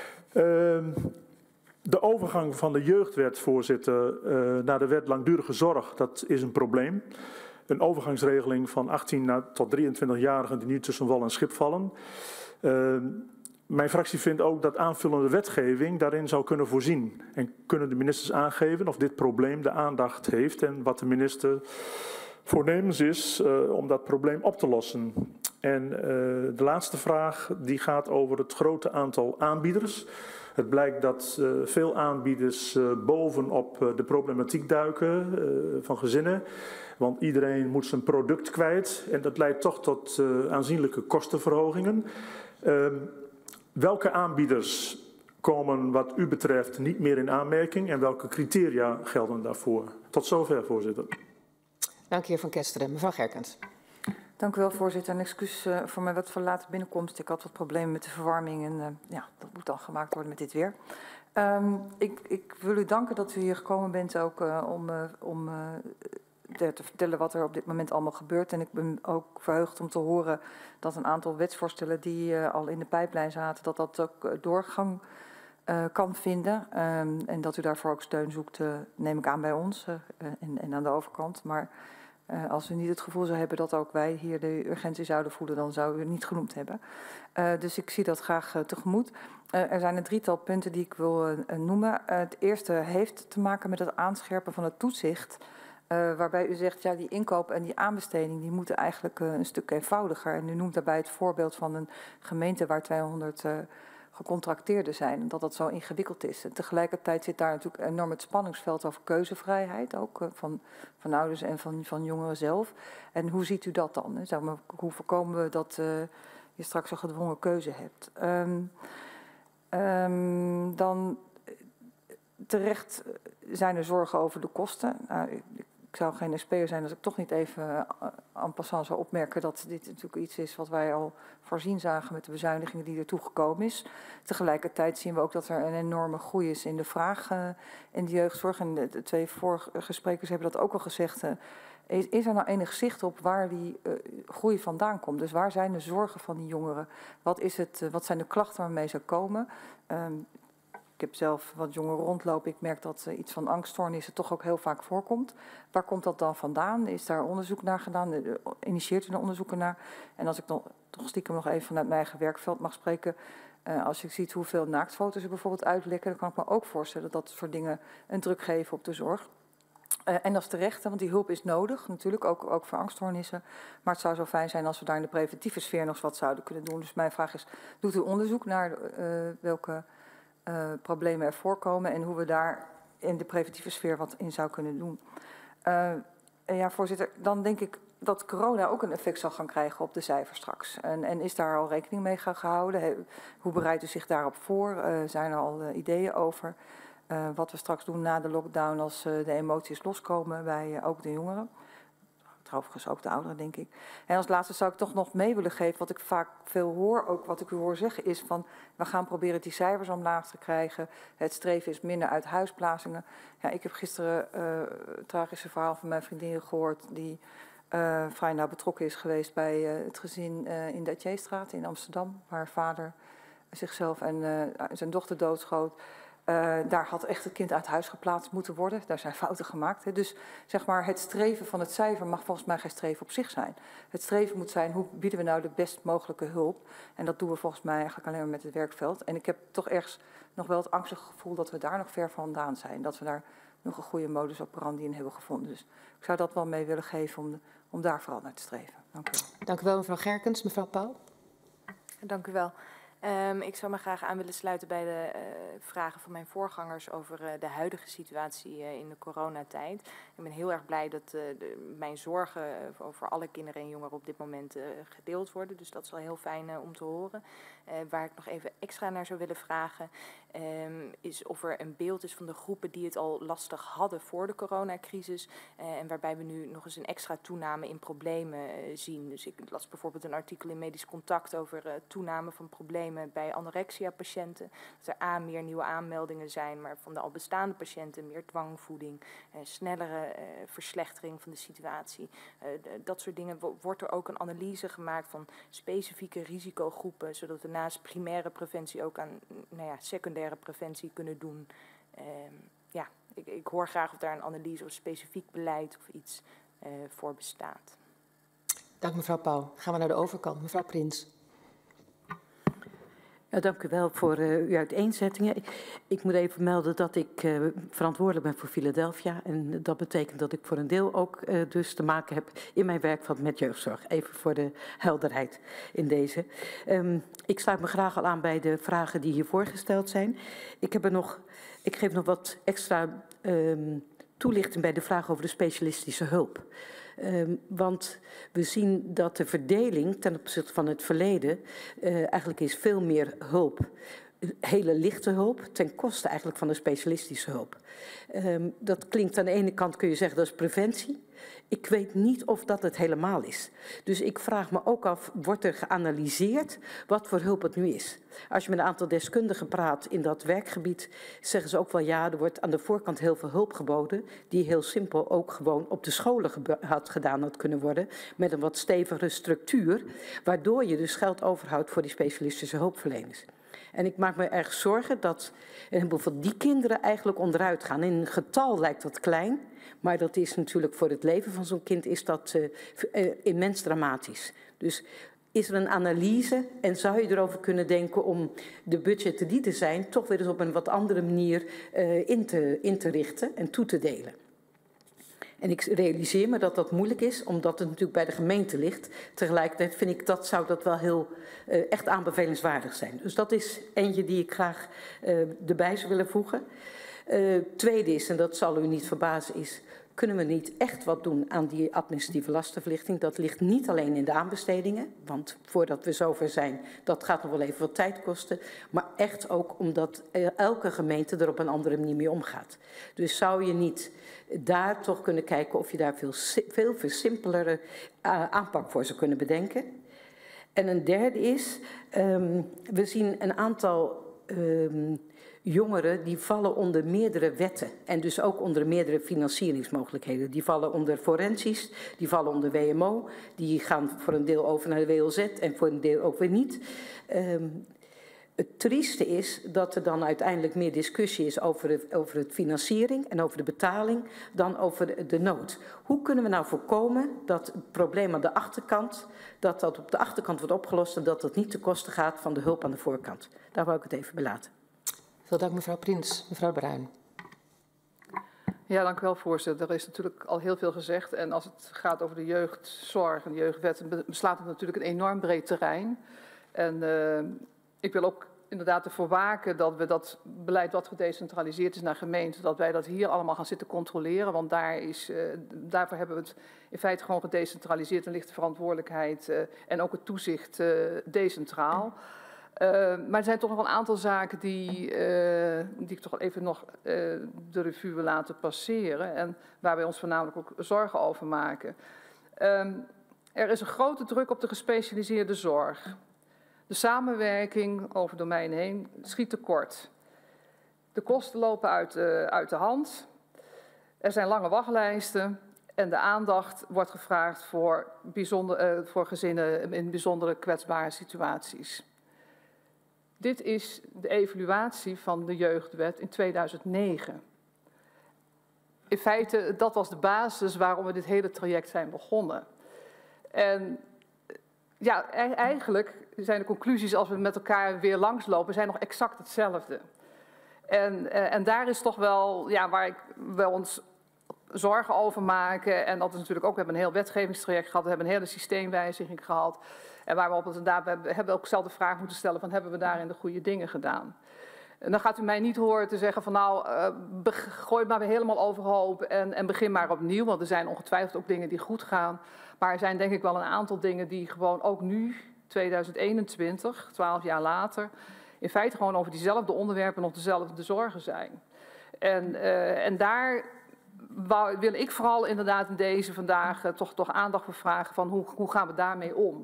De overgang van de jeugdwet, voorzitter, naar de wet langdurige zorg, dat is een probleem. Een overgangsregeling van 18 tot 23-jarigen die niet tussen wal en schip vallen. Mijn fractie vindt ook dat aanvullende wetgeving daarin zou kunnen voorzien. En kunnen de ministers aangeven of dit probleem de aandacht heeft en wat de minister voornemens is om dat probleem op te lossen. En de laatste vraag die gaat over het grote aantal aanbieders. Het blijkt dat veel aanbieders bovenop de problematiek duiken van gezinnen. Want iedereen moet zijn product kwijt en dat leidt toch tot aanzienlijke kostenverhogingen. Welke aanbieders komen wat u betreft niet meer in aanmerking en welke criteria gelden daarvoor? Tot zover, voorzitter. Dank heer Van Kesteren. Mevrouw Gerkens. Dank u wel, voorzitter. En excuus voor mijn wat verlate binnenkomst. Ik had wat problemen met de verwarming en dat moet dan gemaakt worden met dit weer. Ik wil u danken dat u hier gekomen bent ook om te vertellen wat er op dit moment allemaal gebeurt. En ik ben ook verheugd om te horen dat een aantal wetsvoorstellen die al in de pijplijn zaten, dat ook doorgang kan vinden. En dat u daarvoor ook steun zoekt, neem ik aan bij ons en aan de overkant. Maar als u niet het gevoel zou hebben dat ook wij hier de urgentie zouden voelen, dan zou u het niet genoemd hebben. Dus ik zie dat graag tegemoet. Er zijn een drietal punten die ik wil noemen. Het eerste heeft te maken met het aanscherpen van het toezicht. Waarbij u zegt, ja, die inkoop en die aanbesteding die moeten eigenlijk een stuk eenvoudiger. En u noemt daarbij het voorbeeld van een gemeente waar 200 gecontracteerden zijn. En dat dat zo ingewikkeld is. En tegelijkertijd zit daar natuurlijk enorm het spanningsveld over keuzevrijheid. Ook van ouders en van jongeren zelf. En hoe ziet u dat dan? Zeg maar, hoe voorkomen we dat je straks een gedwongen keuze hebt? Dan terecht zijn er zorgen over de kosten. Ik zou geen SP'er zijn als ik toch niet even en passant zou opmerken dat dit natuurlijk iets is wat wij al voorzien zagen met de bezuinigingen die ertoe gekomen is. Tegelijkertijd zien we ook dat er een enorme groei is in de vraag in de jeugdzorg. En de twee vorige sprekers hebben dat ook al gezegd. Is er nou enig zicht op waar die groei vandaan komt? Dus waar zijn de zorgen van die jongeren? Wat zijn de klachten waarmee ze komen? Ik heb zelf wat jongeren rondlopen. Ik merk dat iets van angststoornissen toch ook heel vaak voorkomt. Waar komt dat dan vandaan? Is daar onderzoek naar gedaan? Initieert u er onderzoeken naar? En als ik dan toch stiekem nog even vanuit mijn eigen werkveld mag spreken. Als je ziet hoeveel naaktfoto's er bijvoorbeeld uitlekken, dan kan ik me ook voorstellen dat soort dingen een druk geven op de zorg. En dat is terecht, want die hulp is nodig, natuurlijk, ook voor angststoornissen. Maar het zou zo fijn zijn als we daar in de preventieve sfeer nog wat zouden kunnen doen. Dus mijn vraag is, doet u onderzoek naar welke problemen er voorkomen en hoe we daar in de preventieve sfeer wat in zou kunnen doen. Ja, voorzitter, dan denk ik dat corona ook een effect zal gaan krijgen op de cijfers straks. En is daar al rekening mee gehouden? Hoe bereidt u zich daarop voor? Zijn er al ideeën over wat we straks doen na de lockdown als de emoties loskomen bij ook de jongeren? Overigens ook de ouderen, denk ik. En als laatste zou ik toch nog mee willen geven, wat ik vaak veel hoor, ook wat ik u hoor zeggen, is van, we gaan proberen die cijfers omlaag te krijgen. Het streven is minder uithuisplaatsingen. Ja, ik heb gisteren het tragische verhaal van mijn vriendin gehoord, die vrij nauw betrokken is geweest bij het gezin in de Atjeestraat in Amsterdam, waar vader zichzelf en zijn dochter doodschoot. Daar had echt het kind uit huis geplaatst moeten worden. Daar zijn fouten gemaakt. Hè. Dus zeg maar, het streven van het cijfer mag volgens mij geen streven op zich zijn. Het streven moet zijn, hoe bieden we nou de best mogelijke hulp? En dat doen we volgens mij eigenlijk alleen maar met het werkveld. En ik heb toch ergens nog wel het angstige gevoel dat we daar nog ver vandaan zijn. Dat we daar nog een goede modus operandi in hebben gevonden. Dus ik zou dat wel mee willen geven om daar vooral naar te streven. Dank u wel. Dank u wel, mevrouw Gerkens. Mevrouw Pauw. Dank u wel. Ik zou me graag aan willen sluiten bij de vragen van mijn voorgangers over de huidige situatie in de coronatijd. Ik ben heel erg blij dat mijn zorgen over alle kinderen en jongeren op dit moment gedeeld worden. Dus dat is wel heel fijn om te horen. Waar ik nog even extra naar zou willen vragen is of er een beeld is van de groepen die het al lastig hadden voor de coronacrisis. En waarbij we nu nog eens een extra toename in problemen zien. Dus ik las bijvoorbeeld een artikel in Medisch Contact over toename van problemen bij anorexia-patiënten. Dat er meer nieuwe aanmeldingen zijn, maar van de al bestaande patiënten meer dwangvoeding, snellere verslechtering van de situatie. Dat soort dingen. Wordt er ook een analyse gemaakt van specifieke risicogroepen, zodat we naast primaire preventie ook aan secundaire preventie kunnen doen. Ik hoor graag of daar een analyse of specifiek beleid of iets voor bestaat. Dank mevrouw Pauw. Gaan we naar de overkant. Mevrouw Prins. Ja, dank u wel voor uw uiteenzettingen. Ik moet even melden dat ik verantwoordelijk ben voor Philadelphia. En dat betekent dat ik voor een deel ook dus te maken heb in mijn werkveld met jeugdzorg. Even voor de helderheid in deze. Ik sluit me graag al aan bij de vragen die hier voorgesteld zijn. Ik geef nog wat extra toelichting bij de vraag over de specialistische hulp. Want we zien dat de verdeling ten opzichte van het verleden eigenlijk is veel meer hulp. Hele lichte hulp ten koste eigenlijk van de specialistische hulp. Dat klinkt aan de ene kant, kun je zeggen, dat is preventie. Ik weet niet of dat het helemaal is. Dus ik vraag me ook af, wordt er geanalyseerd wat voor hulp het nu is? Als je met een aantal deskundigen praat in dat werkgebied, zeggen ze ook wel ja, er wordt aan de voorkant heel veel hulp geboden, die heel simpel ook gewoon op de scholen had kunnen worden, met een wat stevigere structuur, waardoor je dus geld overhoudt voor die specialistische hulpverleners. En ik maak me erg zorgen dat een heleboel van die kinderen eigenlijk onderuit gaan. In getal lijkt dat klein, maar dat is natuurlijk voor het leven van zo'n kind is dat immens dramatisch. Dus is er een analyse en zou je erover kunnen denken om de budgetten die er zijn toch weer eens op een wat andere manier in te richten en toe te delen. En ik realiseer me dat dat moeilijk is, omdat het natuurlijk bij de gemeente ligt. Tegelijkertijd vind ik zou dat wel heel echt aanbevelingswaardig zijn. Dus dat is eentje die ik graag erbij zou willen voegen. Tweede is, en dat zal u niet verbazen, is kunnen we niet echt wat doen aan die administratieve lastenverlichting. Dat ligt niet alleen in de aanbestedingen, want voordat we zover zijn, dat gaat nog wel even wat tijd kosten. Maar echt ook omdat elke gemeente er op een andere manier mee omgaat. Dus zou je niet daar toch kunnen kijken of je daar veel simpelere aanpak voor zou kunnen bedenken. En een derde is, we zien een aantal jongeren die vallen onder meerdere wetten en dus ook onder meerdere financieringsmogelijkheden. Die vallen onder forensisch, die vallen onder WMO, die gaan voor een deel over naar de WLZ en voor een deel ook weer niet. Het trieste is dat er dan uiteindelijk meer discussie is over het financiering en over de betaling dan over de nood. Hoe kunnen we nou voorkomen dat het probleem aan de achterkant, dat op de achterkant wordt opgelost en dat dat niet ten koste gaat van de hulp aan de voorkant? Daar wou ik het even bij laten. Veel dank mevrouw Prins. Mevrouw Bruin. Ja, dank u wel, voorzitter. Er is natuurlijk al heel veel gezegd. En als het gaat over de jeugdzorg en de jeugdwet, beslaat het natuurlijk een enorm breed terrein. En ik wil ook inderdaad ervoor waken dat we dat beleid wat gedecentraliseerd is naar gemeenten, dat wij dat hier allemaal gaan zitten controleren. Want daarvoor hebben we het in feite gewoon gedecentraliseerd en ligt de verantwoordelijkheid en ook het toezicht decentraal. Maar er zijn toch nog een aantal zaken die ik toch even nog de revue wil laten passeren en waar wij ons voornamelijk ook zorgen over maken. Er is een grote druk op de gespecialiseerde zorg. De samenwerking over domeinen heen schiet tekort. De kosten lopen uit de hand. Er zijn lange wachtlijsten en de aandacht wordt gevraagd voor gezinnen in bijzondere kwetsbare situaties. Dit is de evaluatie van de jeugdwet in 2009. In feite, dat was de basis waarom we dit hele traject zijn begonnen. En ja, eigenlijk zijn de conclusies als we met elkaar weer langslopen, zijn nog exact hetzelfde. En daar is toch wel, ja, waar we ons zorgen over maken. En dat is natuurlijk ook, we hebben een heel wetgevingstraject gehad, we hebben een hele systeemwijziging gehad. En waar we op inderdaad, we hebben ook zelf de vraag moeten stellen van, hebben we daarin de goede dingen gedaan? En dan gaat u mij niet horen te zeggen van nou, gooi het maar weer helemaal overhoop en begin maar opnieuw. Want er zijn ongetwijfeld ook dingen die goed gaan. Maar er zijn denk ik wel een aantal dingen die gewoon ook nu, 2021, 12 jaar later, in feite gewoon over diezelfde onderwerpen nog dezelfde zorgen zijn. En daar wil ik vooral inderdaad in deze vandaag toch aandacht voor vragen van hoe gaan we daarmee om?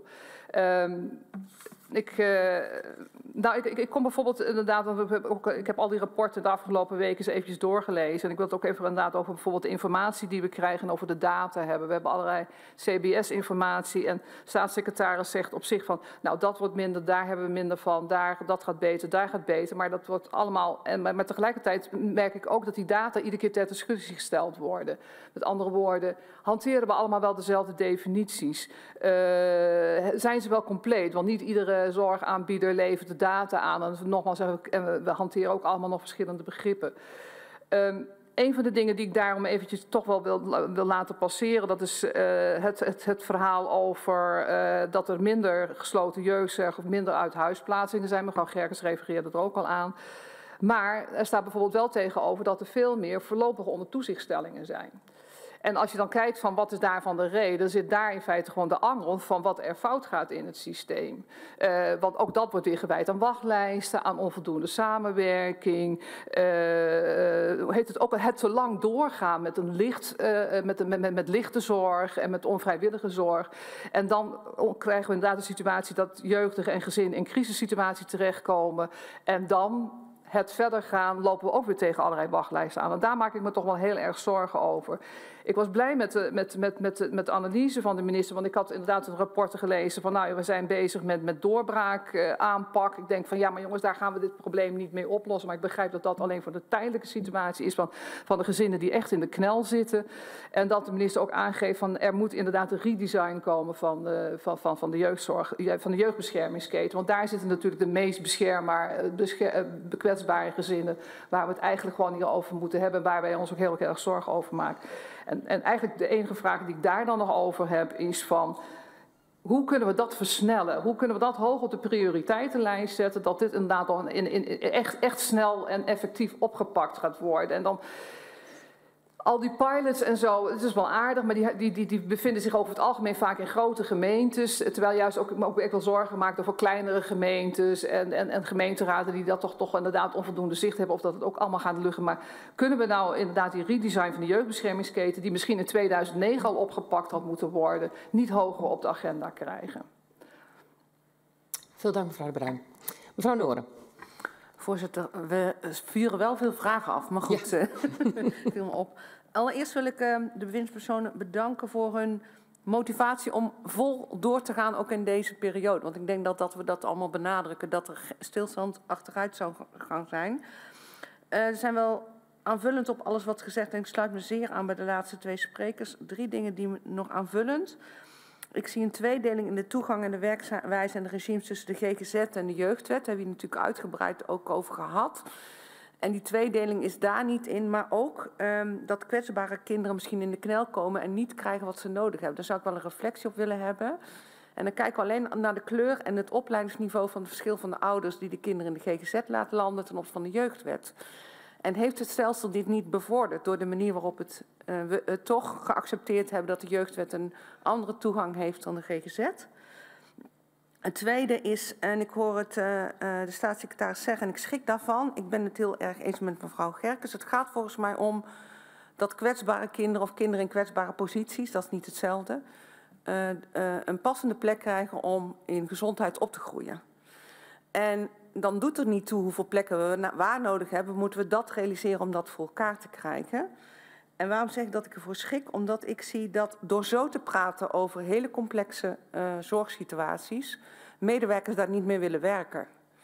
Ik kom bijvoorbeeld inderdaad, ik heb al die rapporten de afgelopen weken eens eventjes doorgelezen. En ik wil het ook even inderdaad over bijvoorbeeld de informatie die we krijgen en over de data hebben. We hebben allerlei CBS-informatie en staatssecretaris zegt op zich van, nou dat wordt minder, daar hebben we minder van, dat gaat beter, daar gaat beter. Maar dat wordt allemaal, maar tegelijkertijd merk ik ook dat die data iedere keer ter discussie gesteld worden. Met andere woorden, hanteren we allemaal wel dezelfde definities? Zijn ze wel compleet? Want niet iedere zorgaanbieder levert de data aan. En nogmaals, we hanteren ook allemaal nog verschillende begrippen. Een van de dingen die ik daarom eventjes toch wel wil laten passeren, dat is het verhaal over dat er minder gesloten jeugdzorg of minder uithuisplaatsingen zijn. Mevrouw Gerkens refereerde er ook al aan. Maar er staat bijvoorbeeld wel tegenover dat er veel meer voorlopige onder toezichtstellingen zijn. En als je dan kijkt van wat is daarvan de reden, zit daar in feite gewoon de angel van wat er fout gaat in het systeem. Want ook dat wordt weer gewijd aan wachtlijsten, aan onvoldoende samenwerking. Ook het te lang doorgaan met met lichte zorg en met onvrijwillige zorg. En dan krijgen we inderdaad de situatie dat jeugdigen en gezinnen in crisissituaties terechtkomen. En dan het verder gaan, lopen we ook weer tegen allerlei wachtlijsten aan. En daar maak ik me toch wel heel erg zorgen over. Ik was blij met de analyse van de minister, want ik had inderdaad een rapporten gelezen van, nou, we zijn bezig met doorbraak, aanpak. Ik denk van, ja, maar jongens, daar gaan we dit probleem niet mee oplossen. Maar ik begrijp dat dat alleen voor de tijdelijke situatie is van de gezinnen die echt in de knel zitten. En dat de minister ook aangeeft van, er moet inderdaad een redesign komen van de jeugdzorg, van de jeugdbeschermingsketen. Want daar zitten natuurlijk de meest kwetsbare gezinnen, waar we het eigenlijk gewoon hier over moeten hebben, waar wij ons ook heel erg zorgen over maken. En eigenlijk de enige vraag die ik daar dan nog over heb is van, hoe kunnen we dat versnellen? Hoe kunnen we dat hoog op de prioriteitenlijst zetten, dat dit inderdaad al echt snel en effectief opgepakt gaat worden? En dan al die pilots en zo, het is wel aardig, maar die bevinden zich over het algemeen vaak in grote gemeentes. Terwijl juist ook echt wel zorgen maakt over kleinere gemeentes en gemeenteraden die dat toch inderdaad onvoldoende zicht hebben of dat het ook allemaal gaat lukken. Maar kunnen we nou inderdaad die redesign van de jeugdbeschermingsketen, die misschien in 2009 al opgepakt had moeten worden, niet hoger op de agenda krijgen? Veel dank, mevrouw de Bruin. Mevrouw Noren. Voorzitter, we vuren wel veel vragen af, maar goed, ja. Viel me op. Allereerst wil ik de bewindspersonen bedanken voor hun motivatie om vol door te gaan, ook in deze periode. Want ik denk dat we dat allemaal benadrukken, dat er stilstand achteruit zou gaan zijn. Er zijn wel aanvullend op alles wat gezegd, en ik sluit me zeer aan bij de laatste twee sprekers, 3 dingen die nog aanvullend. Ik zie een tweedeling in de toegang en de werkwijze en de regimes tussen de GGZ en de jeugdwet. Daar hebben we natuurlijk uitgebreid ook over gehad. En die tweedeling is daar niet in, maar ook dat kwetsbare kinderen misschien in de knel komen en niet krijgen wat ze nodig hebben. Daar zou ik wel een reflectie op willen hebben. En dan kijken we alleen naar de kleur en het opleidingsniveau van het verschil van de ouders die de kinderen in de GGZ laten landen ten opzichte van de jeugdwet. En heeft het stelsel dit niet bevorderd door de manier waarop we het toch geaccepteerd hebben dat de jeugdwet een andere toegang heeft dan de GGZ? Het tweede is, en ik hoor het de staatssecretaris zeggen en ik schrik daarvan, ik ben het heel erg eens met mevrouw Gerkens. Het gaat volgens mij om dat kwetsbare kinderen of kinderen in kwetsbare posities, dat is niet hetzelfde, een passende plek krijgen om in gezondheid op te groeien. En dan doet het niet toe hoeveel plekken we waar nodig hebben, moeten we dat realiseren om dat voor elkaar te krijgen. En waarom zeg ik dat ik ervoor schrik? Omdat ik zie dat door zo te praten over hele complexe zorgsituaties, medewerkers daar niet meer willen werken.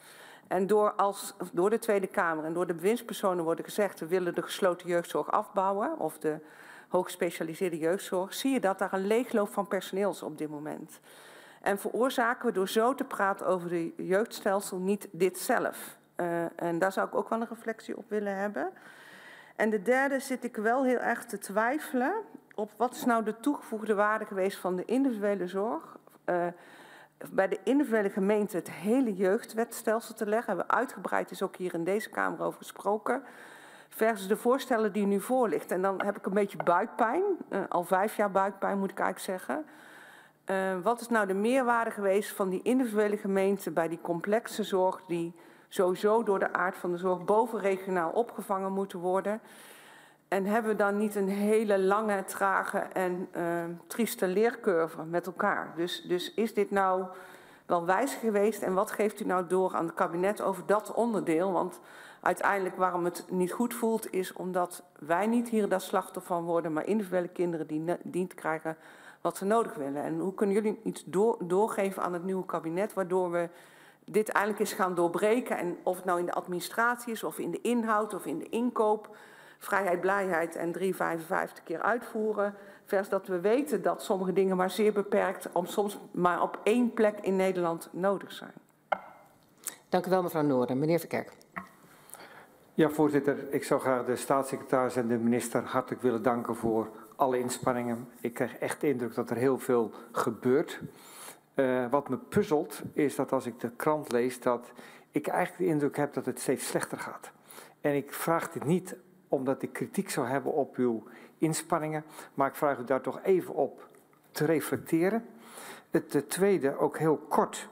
En door de Tweede Kamer en door de bewindspersonen wordt gezegd, we willen de gesloten jeugdzorg afbouwen, of de hooggespecialiseerde jeugdzorg, zie je dat daar een leegloop van personeel is op dit moment. En veroorzaken we door zo te praten over de jeugdstelsel niet dit zelf. En daar zou ik ook wel een reflectie op willen hebben. En de derde zit ik wel heel erg te twijfelen op wat is nou de toegevoegde waarde geweest van de individuele zorg. Bij de individuele gemeente het hele jeugdwetstelsel te leggen. Hebben we uitgebreid is ook hier in deze Kamer over gesproken. Versus de voorstellen die nu voor ligt. En dan heb ik een beetje buikpijn. Al 5 jaar buikpijn moet ik eigenlijk zeggen. Wat is nou de meerwaarde geweest van die individuele gemeente bij die complexe zorg die sowieso door de aard van de zorg bovenregionaal opgevangen moeten worden? En hebben we dan niet een hele lange, trage en trieste leercurve met elkaar? Dus is dit nou wel wijs geweest? En wat geeft u nou door aan het kabinet over dat onderdeel? Want uiteindelijk waarom het niet goed voelt is omdat wij niet hier dat slachtoffer van worden, maar individuele kinderen die niet krijgen wat ze nodig willen. En hoe kunnen jullie iets doorgeven aan het nieuwe kabinet waardoor we dit eindelijk eens gaan doorbreken? En of het nou in de administratie is, of in de inhoud, of in de inkoop. Vrijheid, blijheid en 3,55 keer uitvoeren. Vers dat we weten dat sommige dingen maar zeer beperkt, soms maar op 1 plek in Nederland nodig zijn. Dank u wel, mevrouw Noorden. Meneer Verkerk. Ja, voorzitter. Ik zou graag de staatssecretaris en de minister hartelijk willen danken voor alle inspanningen. Ik krijg echt de indruk dat er heel veel gebeurt. Wat me puzzelt is dat als ik de krant lees, dat ik eigenlijk de indruk heb dat het steeds slechter gaat. En ik vraag dit niet omdat ik kritiek zou hebben op uw inspanningen, maar ik vraag u daar toch even op te reflecteren. Het tweede, ook heel kort,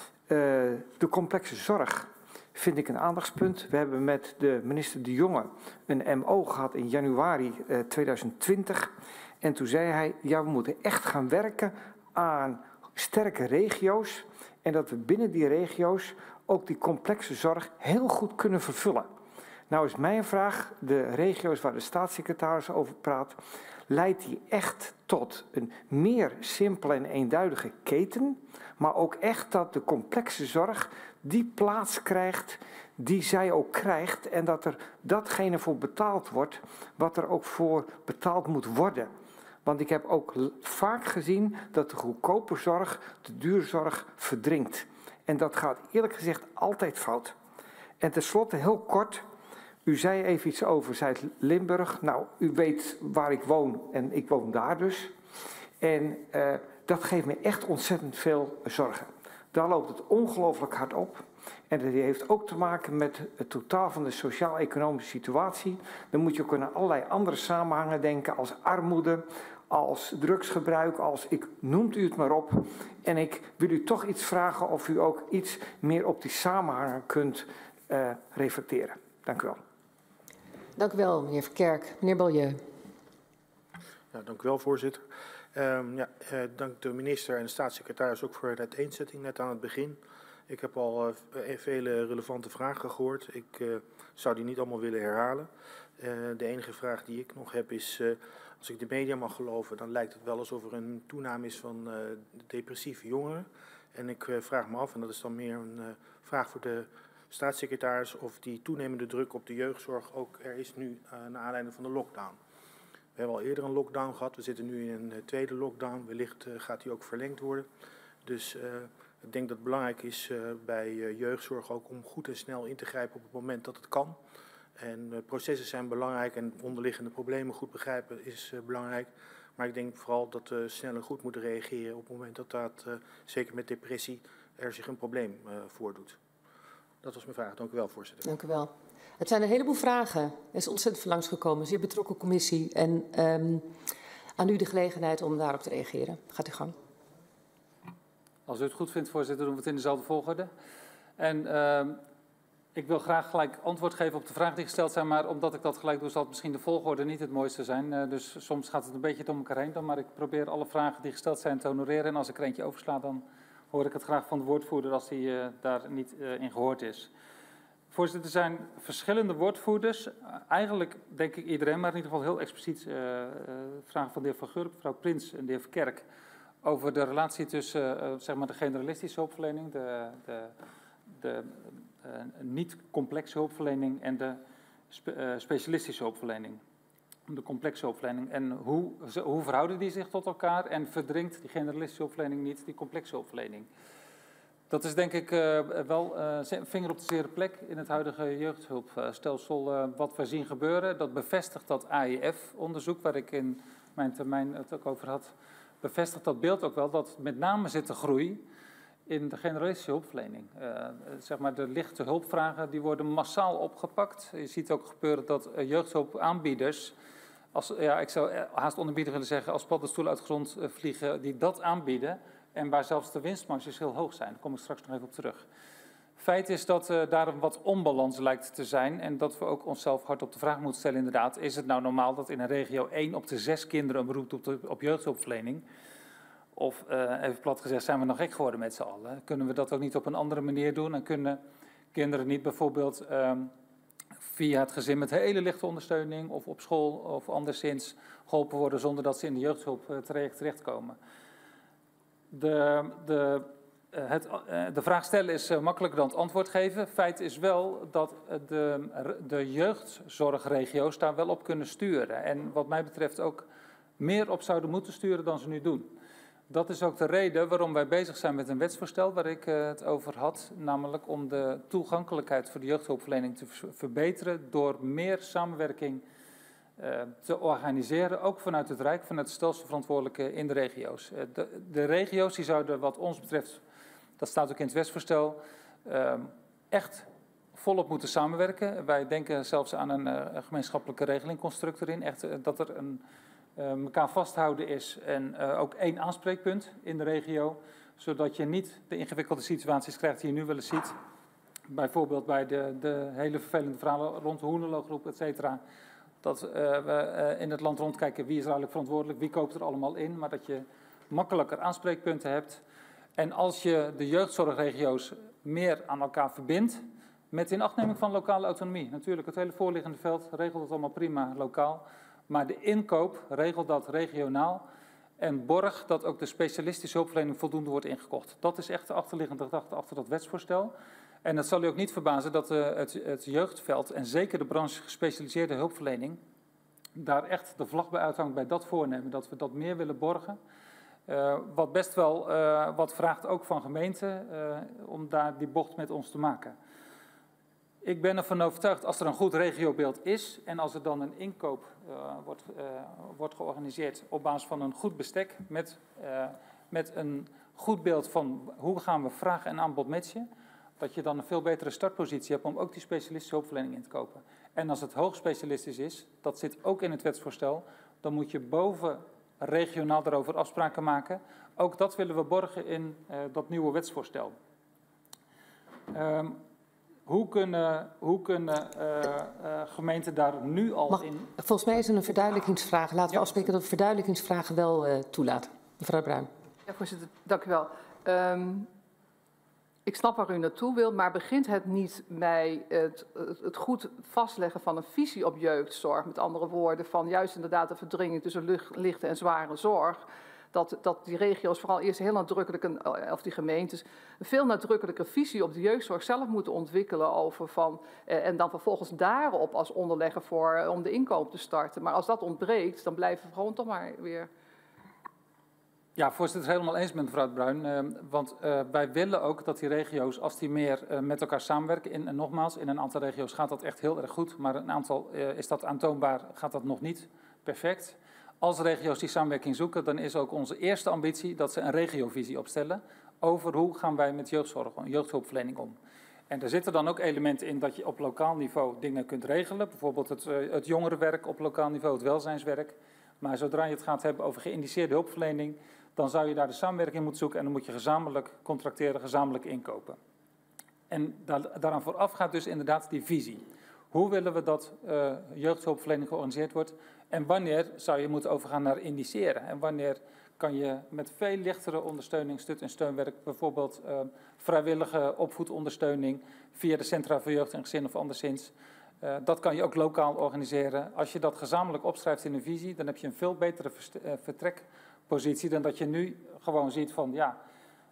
de complexe zorg vind ik een aandachtspunt. We hebben met de minister De Jonge een MO gehad in januari 2020. En toen zei hij, ja, we moeten echt gaan werken aan sterke regio's. En dat we binnen die regio's ook die complexe zorg heel goed kunnen vervullen. Nou is mijn vraag, de regio's waar de staatssecretaris over praat, leidt die echt tot een meer simpele en eenduidige keten, maar ook echt dat de complexe zorg die plaats krijgt die zij ook krijgt en dat er datgene voor betaald wordt wat er ook voor betaald moet worden. Want ik heb ook vaak gezien dat de goedkope zorg de dure zorg verdringt. En dat gaat eerlijk gezegd altijd fout. En tenslotte heel kort, u zei even iets over Zuid-Limburg. Nou, u weet waar ik woon en ik woon daar dus. En dat geeft me echt ontzettend veel zorgen. Daar loopt het ongelooflijk hard op. En dat heeft ook te maken met het totaal van de sociaal-economische situatie. Dan moet je ook aan allerlei andere samenhangen denken als armoede, als drugsgebruik, noemt u het maar op. En ik wil u toch iets vragen of u ook iets meer op die samenhangen kunt reflecteren. Dank u wel. Dank u wel, meneer Verkerk. Meneer Beaulieu. Ja, dank u wel, voorzitter. Dank de minister en de staatssecretaris ook voor de uiteenzetting net aan het begin. Ik heb al vele relevante vragen gehoord. Ik zou die niet allemaal willen herhalen. De enige vraag die ik nog heb is, als ik de media mag geloven, dan lijkt het wel alsof er een toename is van depressieve jongeren. En ik vraag me af, en dat is dan meer een vraag voor de staatssecretaris, of die toenemende druk op de jeugdzorg ook er is nu naar aanleiding van de lockdown. We hebben al eerder een lockdown gehad, we zitten nu in een tweede lockdown, wellicht gaat die ook verlengd worden. Dus ik denk dat het belangrijk is bij jeugdzorg ook om goed en snel in te grijpen op het moment dat het kan. En processen zijn belangrijk en onderliggende problemen goed begrijpen is belangrijk. Maar ik denk vooral dat we snel en goed moeten reageren op het moment dat zeker met depressie, er zich een probleem voordoet. Dat was mijn vraag. Dank u wel, voorzitter. Dank u wel. Het zijn een heleboel vragen. Er is ontzettend veel langsgekomen. Zeer betrokken commissie. En aan u de gelegenheid om daarop te reageren. Gaat u gang. Als u het goed vindt, voorzitter, doen we het in dezelfde volgorde. En ik wil graag gelijk antwoord geven op de vragen die gesteld zijn. Maar omdat ik dat gelijk doe, zal het misschien de volgorde niet het mooiste zijn. Dus soms gaat het een beetje door elkaar heen dan. Maar ik probeer alle vragen die gesteld zijn te honoreren. En als ik er eentje oversla, dan hoor ik het graag van de woordvoerder als die daar niet in gehoord is. Voorzitter, er zijn verschillende woordvoerders. Eigenlijk denk ik iedereen, maar in ieder geval heel expliciet vragen van de heer Van Gurp, mevrouw Prins en de heer Verkerk over de relatie tussen zeg maar de generalistische hulpverlening, de niet-complexe hulpverlening en de specialistische hulpverlening. De complexe hulpverlening. En hoe verhouden die zich tot elkaar en verdringt die generalistische hulpverlening niet die complexe hulpverlening? Dat is denk ik wel vinger op de zere plek in het huidige jeugdhulpstelsel. Wat we zien gebeuren, dat bevestigt dat AIF-onderzoek, waar ik in mijn termijn het ook over had, bevestigt dat beeld ook wel, dat met name zit de groei in de generalistische hulpverlening. Zeg maar de lichte hulpvragen die worden massaal opgepakt. Je ziet ook gebeuren dat jeugdhulpaanbieders, ik zou haast onderbieden willen zeggen, als paddenstoelen uit de grond vliegen, die dat aanbieden en waar zelfs de winstmarges heel hoog zijn. Daar kom ik straks nog even op terug. Feit is dat daar een wat onbalans lijkt te zijn en dat we ook onszelf hard op de vraag moeten stellen inderdaad. Is het nou normaal dat in een regio 1 op de 6 kinderen een beroep doet op jeugdhulpverlening? Of even plat gezegd, zijn we nog gek geworden met z'n allen? Kunnen we dat ook niet op een andere manier doen? En kunnen kinderen niet bijvoorbeeld via het gezin met hele lichte ondersteuning of op school of anderszins geholpen worden zonder dat ze in de jeugdhulp terechtkomen? De vraag stellen is makkelijker dan het antwoord geven. Feit is wel dat de jeugdzorgregio's daar wel op kunnen sturen. En wat mij betreft ook meer op zouden moeten sturen dan ze nu doen. Dat is ook de reden waarom wij bezig zijn met een wetsvoorstel waar ik het over had. Namelijk om de toegankelijkheid voor de jeugdhulpverlening te verbeteren door meer samenwerking te organiseren. Ook vanuit het Rijk, vanuit de stelselverantwoordelijken in de regio's. De regio's die zouden wat ons betreft, dat staat ook in het wetsvoorstel, echt volop moeten samenwerken. Wij denken zelfs aan een gemeenschappelijke regelingconstruct erin. Echt dat er elkaar vasthouden is en ook één aanspreekpunt in de regio, zodat je niet de ingewikkelde situaties krijgt die je nu wel eens ziet. Bijvoorbeeld bij de hele vervelende verhalen rond de Hoenderloo-groep, et cetera. Dat we in het land rondkijken wie is er eigenlijk verantwoordelijk, wie koopt er allemaal in, maar dat je makkelijker aanspreekpunten hebt. En als je de jeugdzorgregio's meer aan elkaar verbindt, met inachtneming van lokale autonomie. Natuurlijk, het hele voorliggende veld regelt het allemaal prima lokaal. Maar de inkoop regelt dat regionaal en borg dat ook de specialistische hulpverlening voldoende wordt ingekocht. Dat is echt de achterliggende gedachte achter dat wetsvoorstel. En het zal u ook niet verbazen dat het jeugdveld en zeker de branche gespecialiseerde hulpverlening daar echt de vlag bij uithangt bij dat voornemen, dat we dat meer willen borgen. Wat best wel wat vraagt ook van gemeenten om daar die bocht met ons te maken. Ik ben ervan overtuigd, als er een goed regiobeeld is en als er dan een inkoop wordt georganiseerd op basis van een goed bestek met een goed beeld van hoe gaan we vraag en aanbod matchen, dat je dan een veel betere startpositie hebt om ook die specialistische hulpverlening in te kopen. En als het hoogspecialistisch is, dat zit ook in het wetsvoorstel, dan moet je boven regionaal daarover afspraken maken. Ook dat willen we borgen in dat nieuwe wetsvoorstel. Hoe kunnen gemeenten daar nu al in... Volgens mij is er een verduidelijkingsvraag. Laten we afspreken dat we verduidelijkingsvragen wel toelaten. Mevrouw Bruin. Ja, voorzitter, dank u wel. Ik snap waar u naartoe wilt, maar begint het niet bij het goed vastleggen van een visie op jeugdzorg? Met andere woorden, van juist inderdaad de verdringing tussen lichte en zware zorg. Dat die regio's vooral eerst heel nadrukkelijk, of die gemeentes, een veel nadrukkelijke visie op de jeugdzorg zelf moeten ontwikkelen over en dan vervolgens daarop als onderlegger om de inkoop te starten. Maar als dat ontbreekt, dan blijven we gewoon toch maar weer... Ja, voorzitter, helemaal eens met mevrouw Bruin. Want wij willen ook dat die regio's, als die meer met elkaar samenwerken, en nogmaals, in een aantal regio's gaat dat echt heel erg goed, maar een aantal is dat aantoonbaar, gaat dat nog niet perfect. Als regio's die samenwerking zoeken, dan is ook onze eerste ambitie dat ze een regiovisie opstellen over hoe gaan wij met jeugdhulpverlening om. En er zitten dan ook elementen in dat je op lokaal niveau dingen kunt regelen, bijvoorbeeld het jongerenwerk op lokaal niveau, het welzijnswerk. Maar zodra je het gaat hebben over geïndiceerde hulpverlening, dan zou je daar de samenwerking moeten zoeken en dan moet je gezamenlijk contracteren, gezamenlijk inkopen. En daaraan vooraf gaat dus inderdaad die visie. Hoe willen we dat jeugdhulpverlening georganiseerd wordt en wanneer zou je moeten overgaan naar indiceren? En wanneer kan je met veel lichtere ondersteuning, stut- en steunwerk, bijvoorbeeld vrijwillige opvoedondersteuning via de Centra voor Jeugd en Gezin of anderszins, dat kan je ook lokaal organiseren. Als je dat gezamenlijk opschrijft in een visie, dan heb je een veel betere vertrekpositie dan dat je nu gewoon ziet van ja,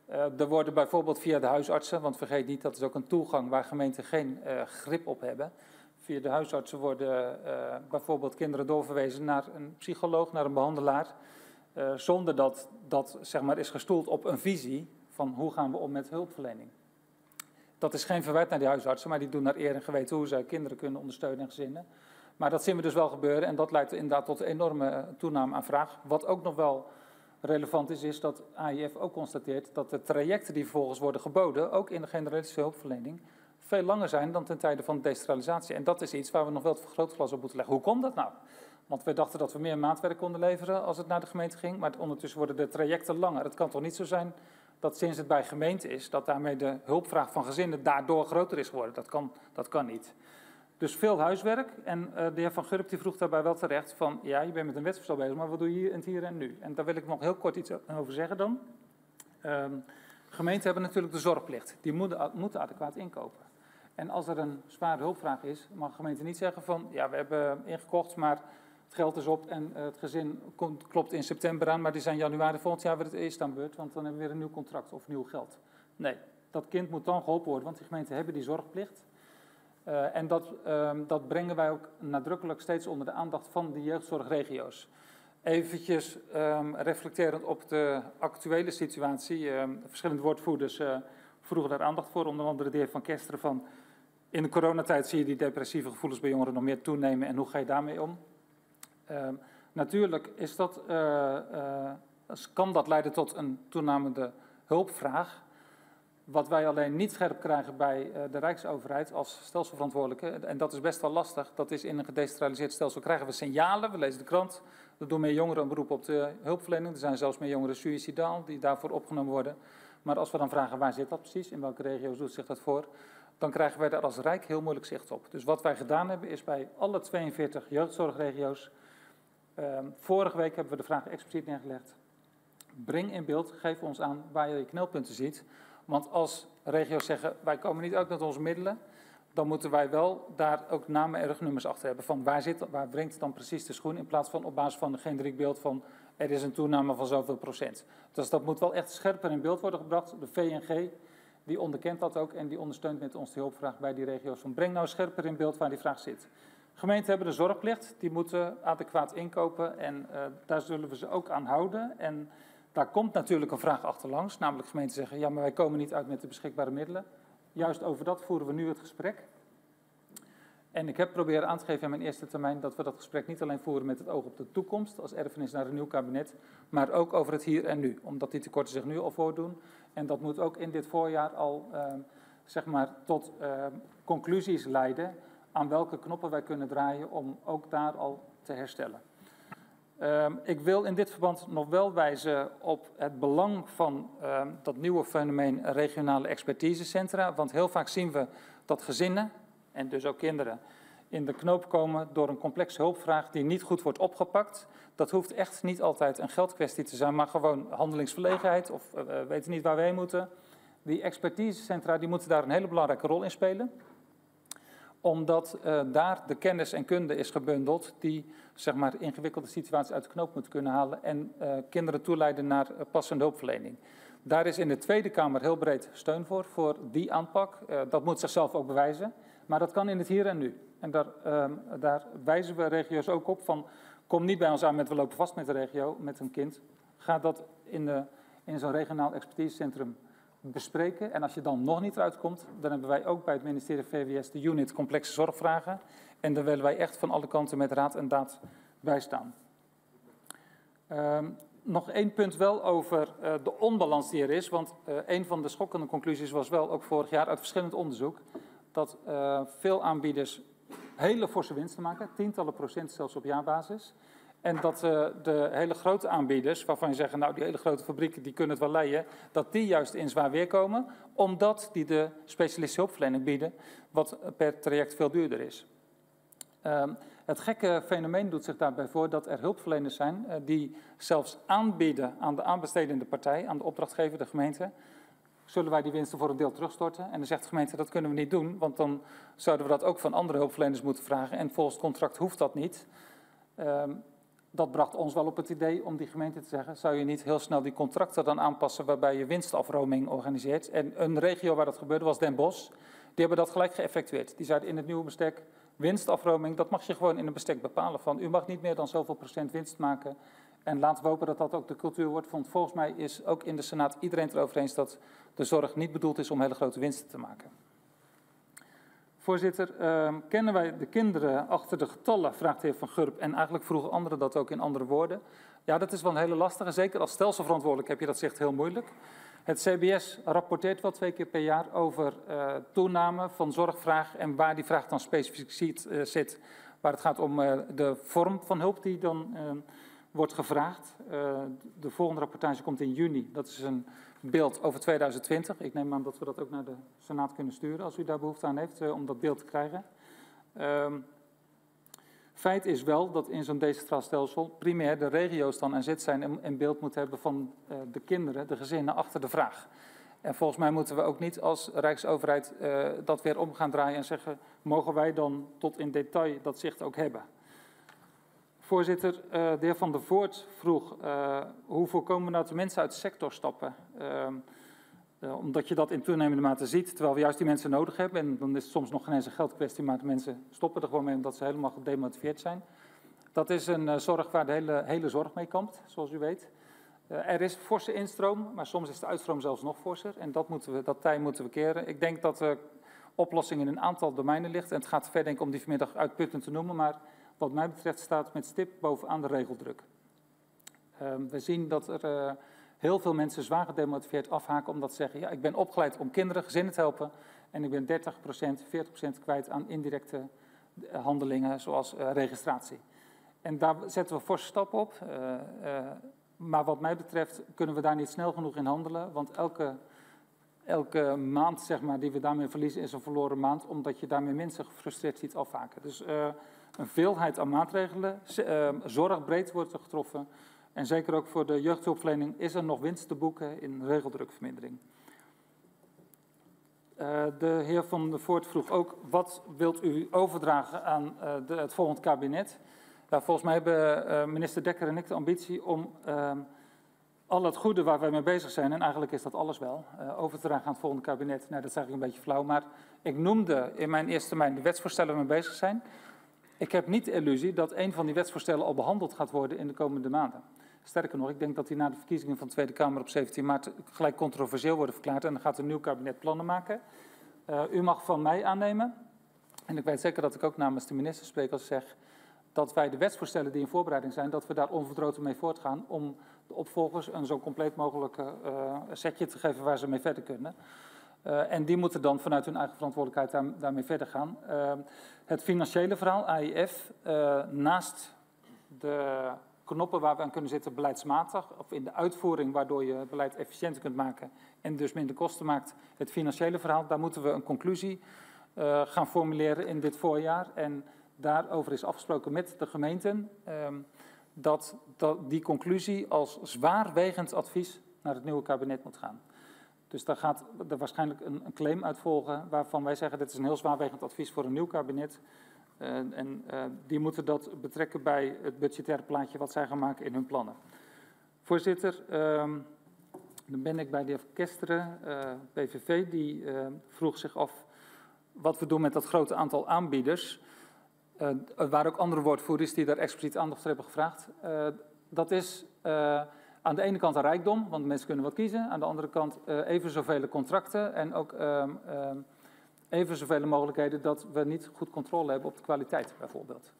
Er worden bijvoorbeeld via de huisartsen, want vergeet niet, dat is ook een toegang waar gemeenten geen grip op hebben. Via de huisartsen worden bijvoorbeeld kinderen doorverwezen naar een psycholoog, naar een behandelaar. Zonder dat dat zeg maar, is gestoeld op een visie van hoe gaan we om met hulpverlening. Dat is geen verwijt naar die huisartsen, maar die doen naar eer en geweten hoe ze kinderen kunnen ondersteunen en gezinnen. Maar dat zien we dus wel gebeuren en dat leidt inderdaad tot een enorme toename aan vraag. Wat ook nog wel relevant is dat AIF ook constateert dat de trajecten die vervolgens worden geboden, ook in de generalistische hulpverlening, veel langer zijn dan ten tijde van de decentralisatie. En dat is iets waar we nog wel het vergrootglas op moeten leggen. Hoe komt dat nou? Want we dachten dat we meer maatwerk konden leveren als het naar de gemeente ging, maar ondertussen worden de trajecten langer. Het kan toch niet zo zijn dat sinds het bij gemeente is, dat daarmee de hulpvraag van gezinnen daardoor groter is geworden. Dat kan niet. Dus veel huiswerk. En de heer Van Gurp die vroeg daarbij wel terecht van, ja, je bent met een wetsvoorstel bezig, maar wat doe je hier in het hier en nu? En daar wil ik nog heel kort iets over zeggen dan. Gemeenten hebben natuurlijk de zorgplicht. Die moeten adequaat inkopen. En als er een zware hulpvraag is, mag de gemeente niet zeggen van, ja, we hebben ingekocht, maar het geld is op en het gezin klopt in september aan, maar die zijn januari volgend jaar weer het eerst aan beurt, want dan hebben we weer een nieuw contract of nieuw geld. Nee, dat kind moet dan geholpen worden, want die gemeenten hebben die zorgplicht. En dat brengen wij ook nadrukkelijk steeds onder de aandacht van de jeugdzorgregio's. Eventjes reflecterend op de actuele situatie. Verschillende woordvoerders vroegen daar aandacht voor, onder andere de heer Van Kesteren van, in de coronatijd zie je die depressieve gevoelens bij jongeren nog meer toenemen en hoe ga je daarmee om? Natuurlijk is kan dat leiden tot een toenemende hulpvraag. Wat wij alleen niet scherp krijgen bij de Rijksoverheid als stelselverantwoordelijke, en dat is best wel lastig, dat is in een gedecentraliseerd stelsel krijgen we signalen, we lezen de krant, er doen meer jongeren een beroep op de hulpverlening, er zijn zelfs meer jongeren suïcidaal die daarvoor opgenomen worden. Maar als we dan vragen waar zit dat precies, in welke regio's doet zich dat voor, dan krijgen wij daar als Rijk heel moeilijk zicht op. Dus wat wij gedaan hebben is bij alle 42 jeugdzorgregio's, vorige week hebben we de vraag expliciet neergelegd, breng in beeld, geef ons aan waar je knelpunten ziet. Want als regio's zeggen, wij komen niet uit met onze middelen, dan moeten wij wel daar ook namen en rugnummers achter hebben. Van waar wringt dan precies de schoen, in plaats van op basis van een generiek beeld van er is een toename van zoveel procent. Dus dat moet wel echt scherper in beeld worden gebracht. De VNG, die onderkent dat ook en die ondersteunt met ons de hulpvraag bij die regio's. Van breng nou scherper in beeld waar die vraag zit. Gemeenten hebben de zorgplicht, die moeten adequaat inkopen en daar zullen we ze ook aan houden. En daar komt natuurlijk een vraag achterlangs, namelijk gemeenten zeggen, ja, maar wij komen niet uit met de beschikbare middelen. Juist over dat voeren we nu het gesprek. En ik heb proberen aan te geven in mijn eerste termijn dat we dat gesprek niet alleen voeren met het oog op de toekomst, als erfenis naar een nieuw kabinet, maar ook over het hier en nu. Omdat die tekorten zich nu al voordoen. En dat moet ook in dit voorjaar al, zeg maar, tot conclusies leiden aan welke knoppen wij kunnen draaien om ook daar al te herstellen. Ik wil in dit verband nog wel wijzen op het belang van dat nieuwe fenomeen regionale expertisecentra. Want heel vaak zien we dat gezinnen, en dus ook kinderen, in de knoop komen door een complexe hulpvraag die niet goed wordt opgepakt. Dat hoeft echt niet altijd een geldkwestie te zijn, maar gewoon handelingsverlegenheid of weten niet waar we heen moeten. Die expertisecentra die moeten daar een hele belangrijke rol in spelen. Omdat daar de kennis en kunde is gebundeld die, zeg maar, ingewikkelde situaties uit de knoop moeten kunnen halen en kinderen toeleiden naar passende hulpverlening. Daar is in de Tweede Kamer heel breed steun voor die aanpak. Dat moet zichzelf ook bewijzen, maar dat kan in het hier en nu. En daar wijzen we regio's ook op van, kom niet bij ons aan met we lopen vast met de regio, met een kind. Ga dat in zo'n regionaal expertisecentrum bespreken. En als je dan nog niet eruit komt, dan hebben wij ook bij het ministerie VWS de unit complexe zorgvragen. En daar willen wij echt van alle kanten met raad en daad bij staan. Nog één punt wel over de onbalans die er is. Want een van de schokkende conclusies was wel ook vorig jaar uit verschillend onderzoek dat veel aanbieders hele forse winsten maken, tientallen procent zelfs op jaarbasis. En dat de hele grote aanbieders, waarvan je zegt, nou die hele grote fabrieken die kunnen het wel leiden, dat die juist in zwaar weer komen, omdat die de specialistische hulpverlening bieden, wat per traject veel duurder is. Het gekke fenomeen doet zich daarbij voor dat er hulpverleners zijn die zelfs aanbieden aan de aanbestedende partij, aan de opdrachtgever, de gemeente, zullen wij die winsten voor een deel terugstorten? En dan zegt de gemeente, dat kunnen we niet doen, want dan zouden we dat ook van andere hulpverleners moeten vragen en volgens het contract hoeft dat niet. Dat bracht ons wel op het idee om die gemeente te zeggen, zou je niet heel snel die contracten dan aanpassen waarbij je winstafroming organiseert. En een regio waar dat gebeurde was Den Bosch. Die hebben dat gelijk geëffectueerd. Die zeiden in het nieuwe bestek, winstafroming, dat mag je gewoon in een bestek bepalen. Van, u mag niet meer dan zoveel procent winst maken. En laten we hopen dat dat ook de cultuur wordt. Want volgens mij is ook in de Senaat iedereen het erover eens dat de zorg niet bedoeld is om hele grote winsten te maken. Voorzitter, kennen wij de kinderen achter de getallen, vraagt de heer Van Gurp. En eigenlijk vroegen anderen dat ook in andere woorden. Ja, dat is wel een hele lastige. Zeker als stelselverantwoordelijk heb je dat zegt heel moeilijk. Het CBS rapporteert wel 2 keer per jaar over toename van zorgvraag en waar die vraag dan specifiek zit. Waar het gaat om de vorm van hulp die dan wordt gevraagd. De volgende rapportage komt in juni. Dat is een beeld over 2020. Ik neem aan dat we dat ook naar de Senaat kunnen sturen als u daar behoefte aan heeft om dat beeld te krijgen. Feit is wel dat in zo'n decentraal stelsel primair de regio's dan aan zet zijn en beeld moeten hebben van de kinderen, de gezinnen achter de vraag. En volgens mij moeten we ook niet als Rijksoverheid dat weer om gaan draaien en zeggen, mogen wij dan tot in detail dat zicht ook hebben. Voorzitter, de heer Van der Voort vroeg, hoe voorkomen we nou dat de mensen uit de sector stappen? Omdat je dat in toenemende mate ziet, terwijl we juist die mensen nodig hebben. En dan is het soms nog geen eens een geldkwestie, maar de mensen stoppen er gewoon mee omdat ze helemaal gedemotiveerd zijn. Dat is een zorg waar de hele zorg mee kampt, zoals u weet. Er is forse instroom, maar soms is de uitstroom zelfs nog forser. En dat tij moeten we keren. Ik denk dat de oplossing in een aantal domeinen ligt. En het gaat ver denk ik om die vanmiddag uitputtend te noemen, maar wat mij betreft staat met stip bovenaan de regeldruk. We zien dat er heel veel mensen zwaar gedemotiveerd afhaken omdat ze zeggen, ja, ik ben opgeleid om kinderen, gezinnen te helpen en ik ben 30%, 40% kwijt aan indirecte handelingen zoals registratie. En daar zetten we forse stappen op. Maar wat mij betreft kunnen we daar niet snel genoeg in handelen, want elke maand zeg maar, die we daarmee verliezen is een verloren maand, omdat je daarmee mensen gefrustreerd ziet afhaken. Dus een veelheid aan maatregelen, zorgbreed wordt er getroffen. En zeker ook voor de jeugdhulpverlening is er nog winst te boeken in regeldrukvermindering. De heer Van der Voort vroeg ook, wat wilt u overdragen aan het volgend kabinet? Ja, volgens mij hebben minister Dekker en ik de ambitie om al het goede waar wij mee bezig zijn, en eigenlijk is dat alles wel, over te dragen aan het volgende kabinet. Nou, dat is eigenlijk een beetje flauw, maar ik noemde in mijn eerste termijn de wetsvoorstellen waar we mee bezig zijn. Ik heb niet de illusie dat een van die wetsvoorstellen al behandeld gaat worden in de komende maanden. Sterker nog, ik denk dat die na de verkiezingen van de Tweede Kamer op 17 maart gelijk controversieel worden verklaard en dan gaat een nieuw kabinet plannen maken. U mag van mij aannemen, en ik weet zeker dat ik ook namens de minister spreek als ik zeg dat wij de wetsvoorstellen die in voorbereiding zijn, dat we daar onverdroten mee voortgaan om de opvolgers een zo compleet mogelijke setje te geven waar ze mee verder kunnen. En die moeten dan vanuit hun eigen verantwoordelijkheid daarmee verder gaan. Het financiële verhaal, AIF, naast de knoppen waar we aan kunnen zitten beleidsmatig, of in de uitvoering waardoor je beleid efficiënter kunt maken en dus minder kosten maakt, het financiële verhaal, daar moeten we een conclusie gaan formuleren in dit voorjaar. En daarover is afgesproken met de gemeenten dat die conclusie als zwaarwegend advies naar het nieuwe kabinet moet gaan. Dus daar gaat er waarschijnlijk een claim uit volgen waarvan wij zeggen dit is een heel zwaarwegend advies voor een nieuw kabinet. Die moeten dat betrekken bij het budgettaire plaatje wat zij gaan maken in hun plannen. Voorzitter, dan ben ik bij de heer Kesteren, PVV, die vroeg zich af wat we doen met dat grote aantal aanbieders. Er waren ook andere woordvoerders die daar expliciet aandacht voor hebben gevraagd. Dat is aan de ene kant een rijkdom, want mensen kunnen wat kiezen. Aan de andere kant even zoveel contracten en ook even zoveel mogelijkheden dat we niet goed controle hebben op de kwaliteit bijvoorbeeld.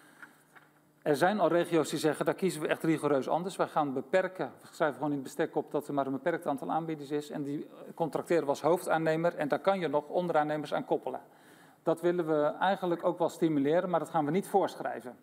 Er zijn al regio's die zeggen, daar kiezen we echt rigoureus anders. Wij gaan beperken, we schrijven gewoon in het bestek op dat er maar een beperkt aantal aanbieders is. En die contracteren we als hoofdaannemer en daar kan je nog onderaannemers aan koppelen. Dat willen we eigenlijk ook wel stimuleren, maar dat gaan we niet voorschrijven.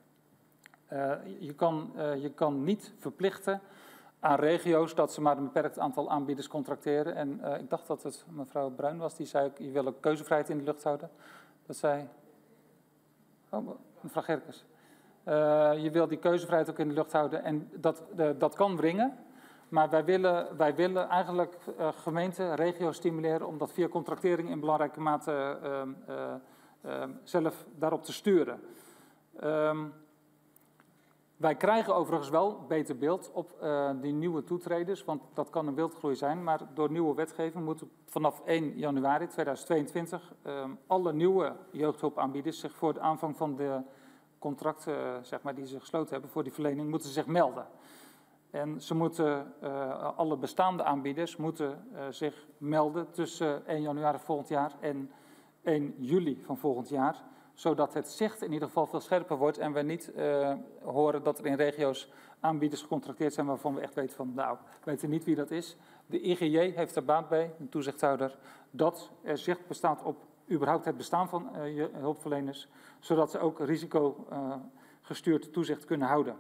Je kan niet verplichten aan regio's dat ze maar een beperkt aantal aanbieders contracteren. En ik dacht dat het mevrouw Bruin was, die zei, je wil ook keuzevrijheid in de lucht houden. Dat zei, mevrouw Gerkes. Je wil die keuzevrijheid ook in de lucht houden en dat kan wringen. Maar wij willen eigenlijk gemeenten, regio's stimuleren om dat via contractering in belangrijke mate zelf daarop te sturen. Wij krijgen overigens wel beter beeld op die nieuwe toetreders, want dat kan een wildgroei zijn. Maar door nieuwe wetgeving moeten vanaf 1 januari 2022 alle nieuwe jeugdhulpaanbieders zich voor de aanvang van de contracten zeg maar, die ze gesloten hebben voor die verlening, moeten zich melden. En ze moeten, alle bestaande aanbieders moeten zich melden tussen 1 januari volgend jaar en 1 juli van volgend jaar. Zodat het zicht in ieder geval veel scherper wordt en we niet horen dat er in regio's aanbieders gecontracteerd zijn waarvan we echt weten van, nou, we weten niet wie dat is. De IGJ heeft er baat bij, de toezichthouder, dat er zicht bestaat op überhaupt het bestaan van hulpverleners, zodat ze ook risicogestuurd toezicht kunnen houden.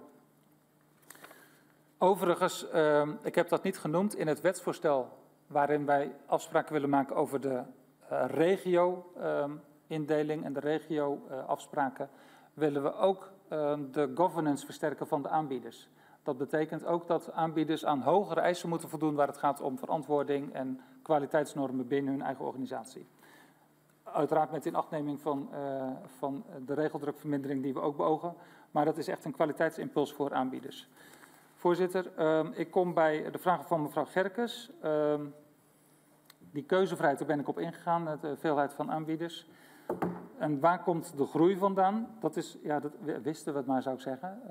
Overigens, ik heb dat niet genoemd in het wetsvoorstel waarin wij afspraken willen maken over de regio-indeling en de regio-afspraken, willen we ook de governance versterken van de aanbieders. Dat betekent ook dat aanbieders aan hogere eisen moeten voldoen waar het gaat om verantwoording en kwaliteitsnormen binnen hun eigen organisatie. Uiteraard met inachtneming van de regeldrukvermindering die we ook beogen, maar dat is echt een kwaliteitsimpuls voor aanbieders. Voorzitter, ik kom bij de vragen van mevrouw Gerkes. Die keuzevrijheid, daar ben ik op ingegaan, de veelheid van aanbieders. En waar komt de groei vandaan? Dat is, ja, dat wisten we het maar, zou ik zeggen.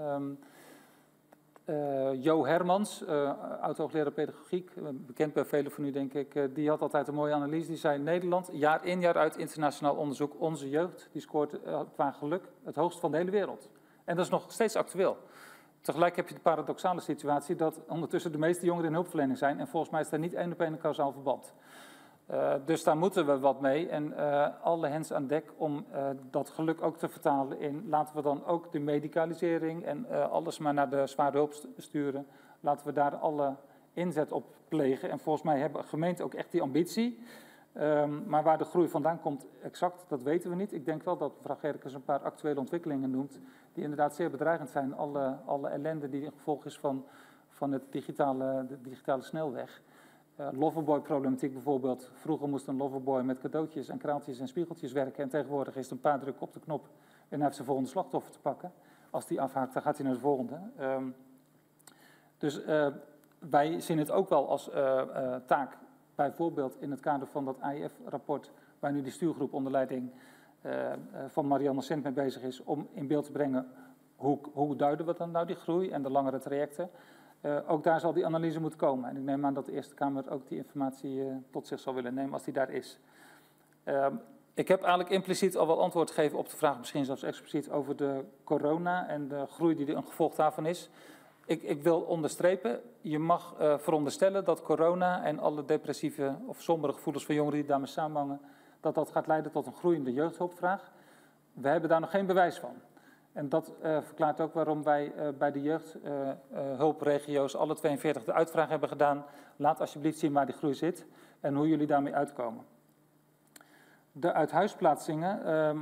Jo Hermans, oud-hoogleraar pedagogiek, bekend bij velen van u denk ik, die had altijd een mooie analyse. Die zei, Nederland, jaar in jaar uit internationaal onderzoek, onze jeugd, die scoort qua geluk het hoogst van de hele wereld. En dat is nog steeds actueel. Tegelijk heb je de paradoxale situatie dat ondertussen de meeste jongeren in hulpverlening zijn. En volgens mij is daar niet één op één een kausaal verband. Dus daar moeten we wat mee en alle hens aan dek om dat geluk ook te vertalen in, laten we dan ook de medicalisering en alles maar naar de zware hulp sturen. Laten we daar alle inzet op plegen en volgens mij hebben gemeenten ook echt die ambitie. Maar waar de groei vandaan komt exact, dat weten we niet. Ik denk wel dat mevrouw Gerkes een paar actuele ontwikkelingen noemt die inderdaad zeer bedreigend zijn. Alle ellende die een gevolg is van de digitale snelweg. Loverboy-problematiek bijvoorbeeld. Vroeger moest een loverboy met cadeautjes en kraaltjes en spiegeltjes werken. En tegenwoordig is het een paar drukken op de knop en hij heeft zijn volgende slachtoffer te pakken. Als die afhaakt, dan gaat hij naar de volgende. Dus wij zien het ook wel als taak, bijvoorbeeld in het kader van dat AIF-rapport, waar nu die stuurgroep onder leiding van Marianne Sent mee bezig is, om in beeld te brengen hoe duiden we dan nou die groei en de langere trajecten. Ook daar zal die analyse moeten komen. En ik neem aan dat de Eerste Kamer ook die informatie tot zich zal willen nemen als die daar is. Ik heb eigenlijk impliciet al wel antwoord gegeven op de vraag, misschien zelfs expliciet, over de corona en de groei die een gevolg daarvan is. Ik wil onderstrepen, je mag veronderstellen dat corona en alle depressieve of sombere gevoelens van jongeren die daarmee samenhangen, dat gaat leiden tot een groeiende jeugdhulpvraag. We hebben daar nog geen bewijs van. En dat verklaart ook waarom wij bij de jeugdhulpregio's alle 42 de uitvraag hebben gedaan. Laat alsjeblieft zien waar die groei zit en hoe jullie daarmee uitkomen. De uithuisplaatsingen,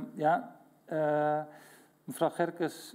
mevrouw Gerkes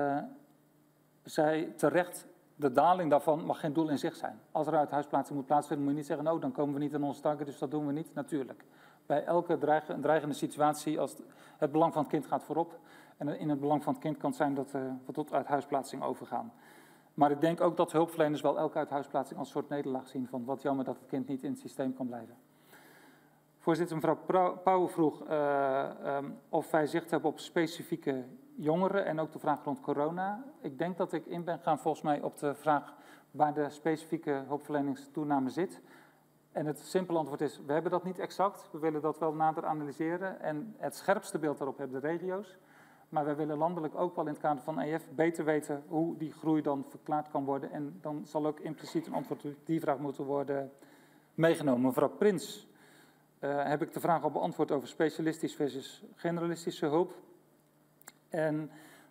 zei terecht, de daling daarvan mag geen doel in zich zijn. Als er uithuisplaatsing moet plaatsvinden, moet je niet zeggen, nou dan komen we niet aan onze taken, dus dat doen we niet. Natuurlijk. Bij elke dreigende situatie, als het belang van het kind gaat voorop. En in het belang van het kind kan het zijn dat we tot uithuisplaatsing overgaan. Maar ik denk ook dat hulpverleners wel elke uithuisplaatsing als soort nederlaag zien van wat jammer dat het kind niet in het systeem kan blijven. Voorzitter, mevrouw Pauw vroeg of wij zicht hebben op specifieke jongeren en ook de vraag rond corona. Ik denk dat ik in ben gaan volgens mij op de vraag waar de specifieke hulpverleningstoename zit. En het simpele antwoord is, we hebben dat niet exact. We willen dat wel nader analyseren en het scherpste beeld daarop hebben de regio's. Maar wij willen landelijk ook wel in het kader van EF beter weten hoe die groei dan verklaard kan worden. En dan zal ook impliciet een antwoord op die vraag moeten worden meegenomen. Mevrouw Prins, heb ik de vraag al beantwoord over specialistisch versus generalistische hulp. En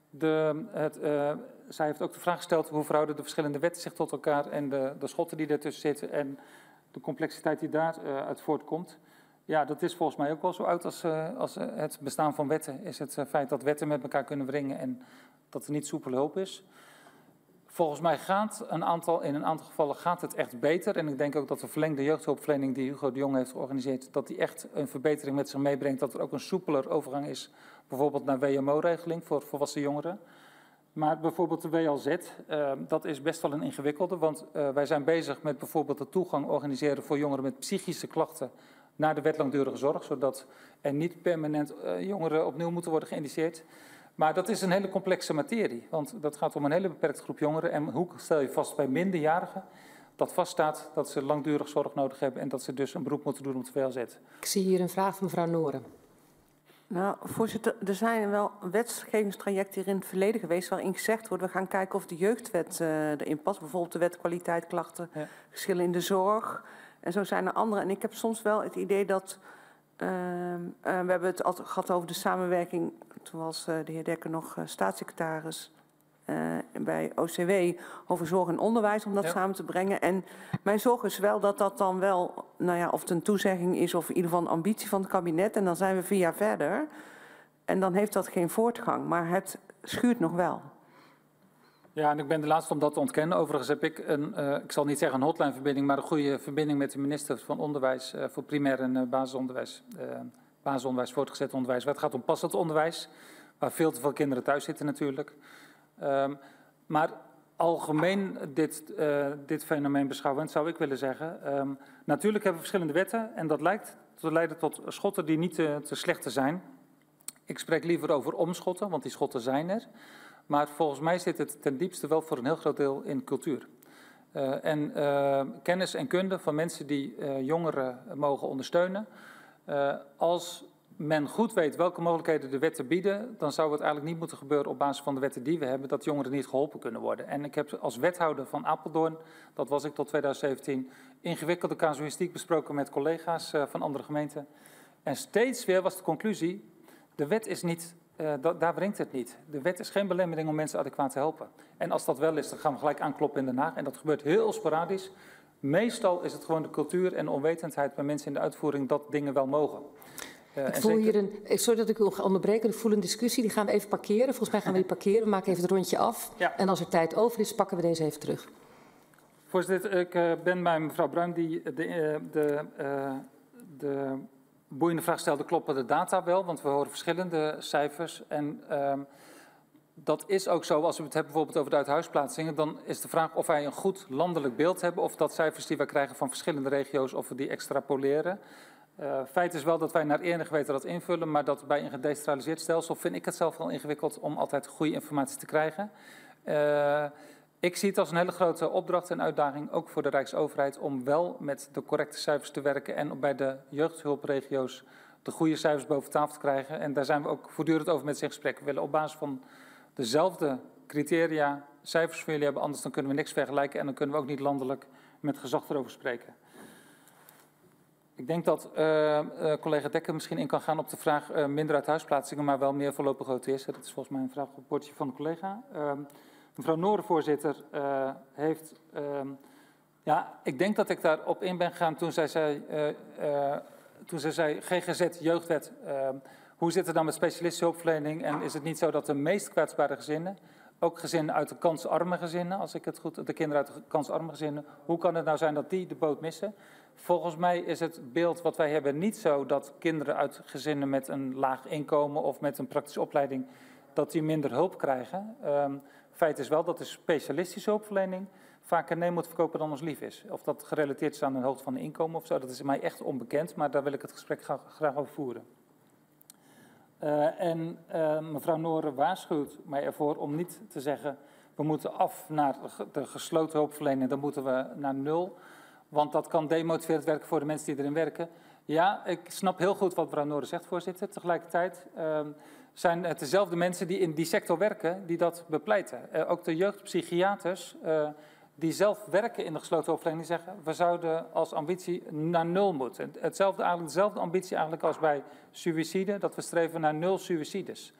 zij heeft ook de vraag gesteld hoe verhouden de verschillende wetten zich tot elkaar en de schotten die ertussen zitten en de complexiteit die daaruit voortkomt. Ja, dat is volgens mij ook wel zo oud als het bestaan van wetten. Is het feit dat wetten met elkaar kunnen wringen en dat er niet soepele hulp is. Volgens mij gaat in een aantal gevallen gaat het echt beter. En ik denk ook dat de verlengde jeugdhulpverlening die Hugo de Jonge heeft georganiseerd, dat die echt een verbetering met zich meebrengt. Dat er ook een soepeler overgang is, bijvoorbeeld naar WMO-regeling voor volwassen jongeren. Maar bijvoorbeeld de WLZ, dat is best wel een ingewikkelde, want wij zijn bezig met bijvoorbeeld de toegang organiseren voor jongeren met psychische klachten naar de wet langdurige zorg, zodat er niet permanent jongeren opnieuw moeten worden geïndiceerd. Maar dat is een hele complexe materie, want dat gaat om een hele beperkte groep jongeren. En hoe stel je vast bij minderjarigen dat vaststaat dat ze langdurig zorg nodig hebben en dat ze dus een beroep moeten doen op de WLZ? Ik zie hier een vraag van mevrouw Noren. Nou, voorzitter, er zijn wel wetgevingstrajecten hier in het verleden geweest waarin gezegd wordt, we gaan kijken of de jeugdwet erin past. Bijvoorbeeld de wet kwaliteit klachten, verschillen in de zorg. En zo zijn er andere. En ik heb soms wel het idee dat, we hebben het altijd gehad over de samenwerking, toen was de heer Dekker nog staatssecretaris bij OCW, over zorg en onderwijs, om dat samen te brengen. En mijn zorg is wel dat dat dan wel, nou ja, of het een toezegging is of in ieder geval een ambitie van het kabinet. En dan zijn we 4 jaar verder. En dan heeft dat geen voortgang. Maar het schuurt nog wel. Ja, en ik ben de laatste om dat te ontkennen. Overigens heb ik ik zal niet zeggen een hotline-verbinding, maar een goede verbinding met de minister van Onderwijs voor primair en basisonderwijs, voortgezet onderwijs. Het gaat om passend onderwijs, waar veel te veel kinderen thuis zitten natuurlijk. Maar algemeen dit fenomeen beschouwend zou ik willen zeggen, natuurlijk hebben we verschillende wetten en dat lijkt te leiden tot schotten die niet te slecht te zijn. Ik spreek liever over omschotten, want die schotten zijn er. Maar volgens mij zit het ten diepste wel voor een heel groot deel in cultuur. En kennis en kunde van mensen die jongeren mogen ondersteunen. Als men goed weet welke mogelijkheden de wetten bieden, dan zou het eigenlijk niet moeten gebeuren op basis van de wetten die we hebben, dat jongeren niet geholpen kunnen worden. En ik heb als wethouder van Apeldoorn, dat was ik tot 2017, ingewikkelde casuïstiek besproken met collega's van andere gemeenten. En steeds weer was de conclusie, de wet is niet, daar brengt het niet. De wet is geen belemmering om mensen adequaat te helpen. En als dat wel is, dan gaan we gelijk aankloppen in Den Haag. En dat gebeurt heel sporadisch. Meestal is het gewoon de cultuur en onwetendheid bij mensen in de uitvoering dat dingen wel mogen. Ik voel hier sorry dat ik u ga onderbreken, ik voel een discussie, die gaan we even parkeren. Volgens mij gaan we die parkeren, we maken even het rondje af. Ja. En als er tijd over is, pakken we deze even terug. Voorzitter, ik ben bij mevrouw Bruin die de boeiende vraag stelde, kloppen de data wel? Want we horen verschillende cijfers. En dat is ook zo, als we het hebben bijvoorbeeld over de uithuisplaatsingen, dan is de vraag of wij een goed landelijk beeld hebben, of dat cijfers die wij krijgen van verschillende regio's, of we die extrapoleren. Feit is wel dat wij naar enig weten dat invullen, maar dat bij een gedecentraliseerd stelsel vind ik het zelf wel ingewikkeld om altijd goede informatie te krijgen. Ik zie het als een hele grote opdracht en uitdaging, ook voor de Rijksoverheid, om wel met de correcte cijfers te werken en bij de jeugdhulpregio's de goede cijfers boven tafel te krijgen. En daar zijn we ook voortdurend over met ze in gesprek. We willen op basis van dezelfde criteria cijfers voor jullie hebben, anders dan kunnen we niks vergelijken en dan kunnen we ook niet landelijk met gezag erover spreken. Ik denk dat collega Dekker misschien in kan gaan op de vraag minder uithuisplaatsingen, maar wel meer voorlopige OTS. Dat is volgens mij een vraag op het bordje van de collega. Mevrouw Noren, voorzitter, heeft... ja, ik denk dat ik daarop in ben gegaan toen zij zei GGZ, jeugdwet, hoe zit het dan met specialistische hulpverlening? En is het niet zo dat de meest kwetsbare gezinnen, ook gezinnen uit de kansarme gezinnen, als ik het goed, de kinderen uit de kansarme gezinnen, hoe kan het nou zijn dat die de boot missen? Volgens mij is het beeld wat wij hebben niet zo dat kinderen uit gezinnen met een laag inkomen of met een praktische opleiding, dat die minder hulp krijgen. Feit is wel dat de specialistische hulpverlening vaker nee moet verkopen dan ons lief is. Of dat gerelateerd is aan de hoogte van de inkomen of zo, dat is mij echt onbekend, maar daar wil ik het gesprek graag over voeren. Mevrouw Noren waarschuwt mij ervoor om niet te zeggen, we moeten af naar de gesloten hulpverlening, dan moeten we naar 0. Want dat kan demotiverend werken voor de mensen die erin werken. Ja, ik snap heel goed wat mevrouw Noren zegt, voorzitter. Tegelijkertijd zijn het dezelfde mensen die in die sector werken, die dat bepleiten. Ook de jeugdpsychiaters die zelf werken in de gesloten hulpverlening, die zeggen, we zouden als ambitie naar 0 moeten. Dezelfde ambitie eigenlijk als bij suïcide, dat we streven naar 0 suïcides.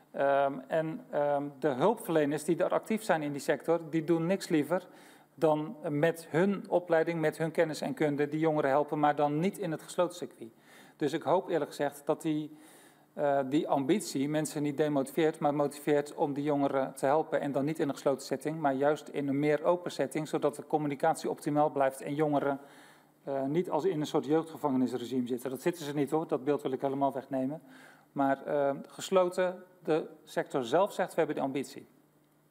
De hulpverleners die daar actief zijn in die sector, die doen niks liever dan met hun opleiding, met hun kennis en kunde die jongeren helpen, maar dan niet in het gesloten circuit. Dus ik hoop eerlijk gezegd dat die ambitie mensen niet demotiveert, maar motiveert om die jongeren te helpen. En dan niet in een gesloten setting, maar juist in een meer open setting, zodat de communicatie optimaal blijft en jongeren niet als in een soort jeugdgevangenisregime zitten. Dat zitten ze niet hoor, dat beeld wil ik helemaal wegnemen. Maar gesloten, de sector zelf zegt, we hebben die ambitie.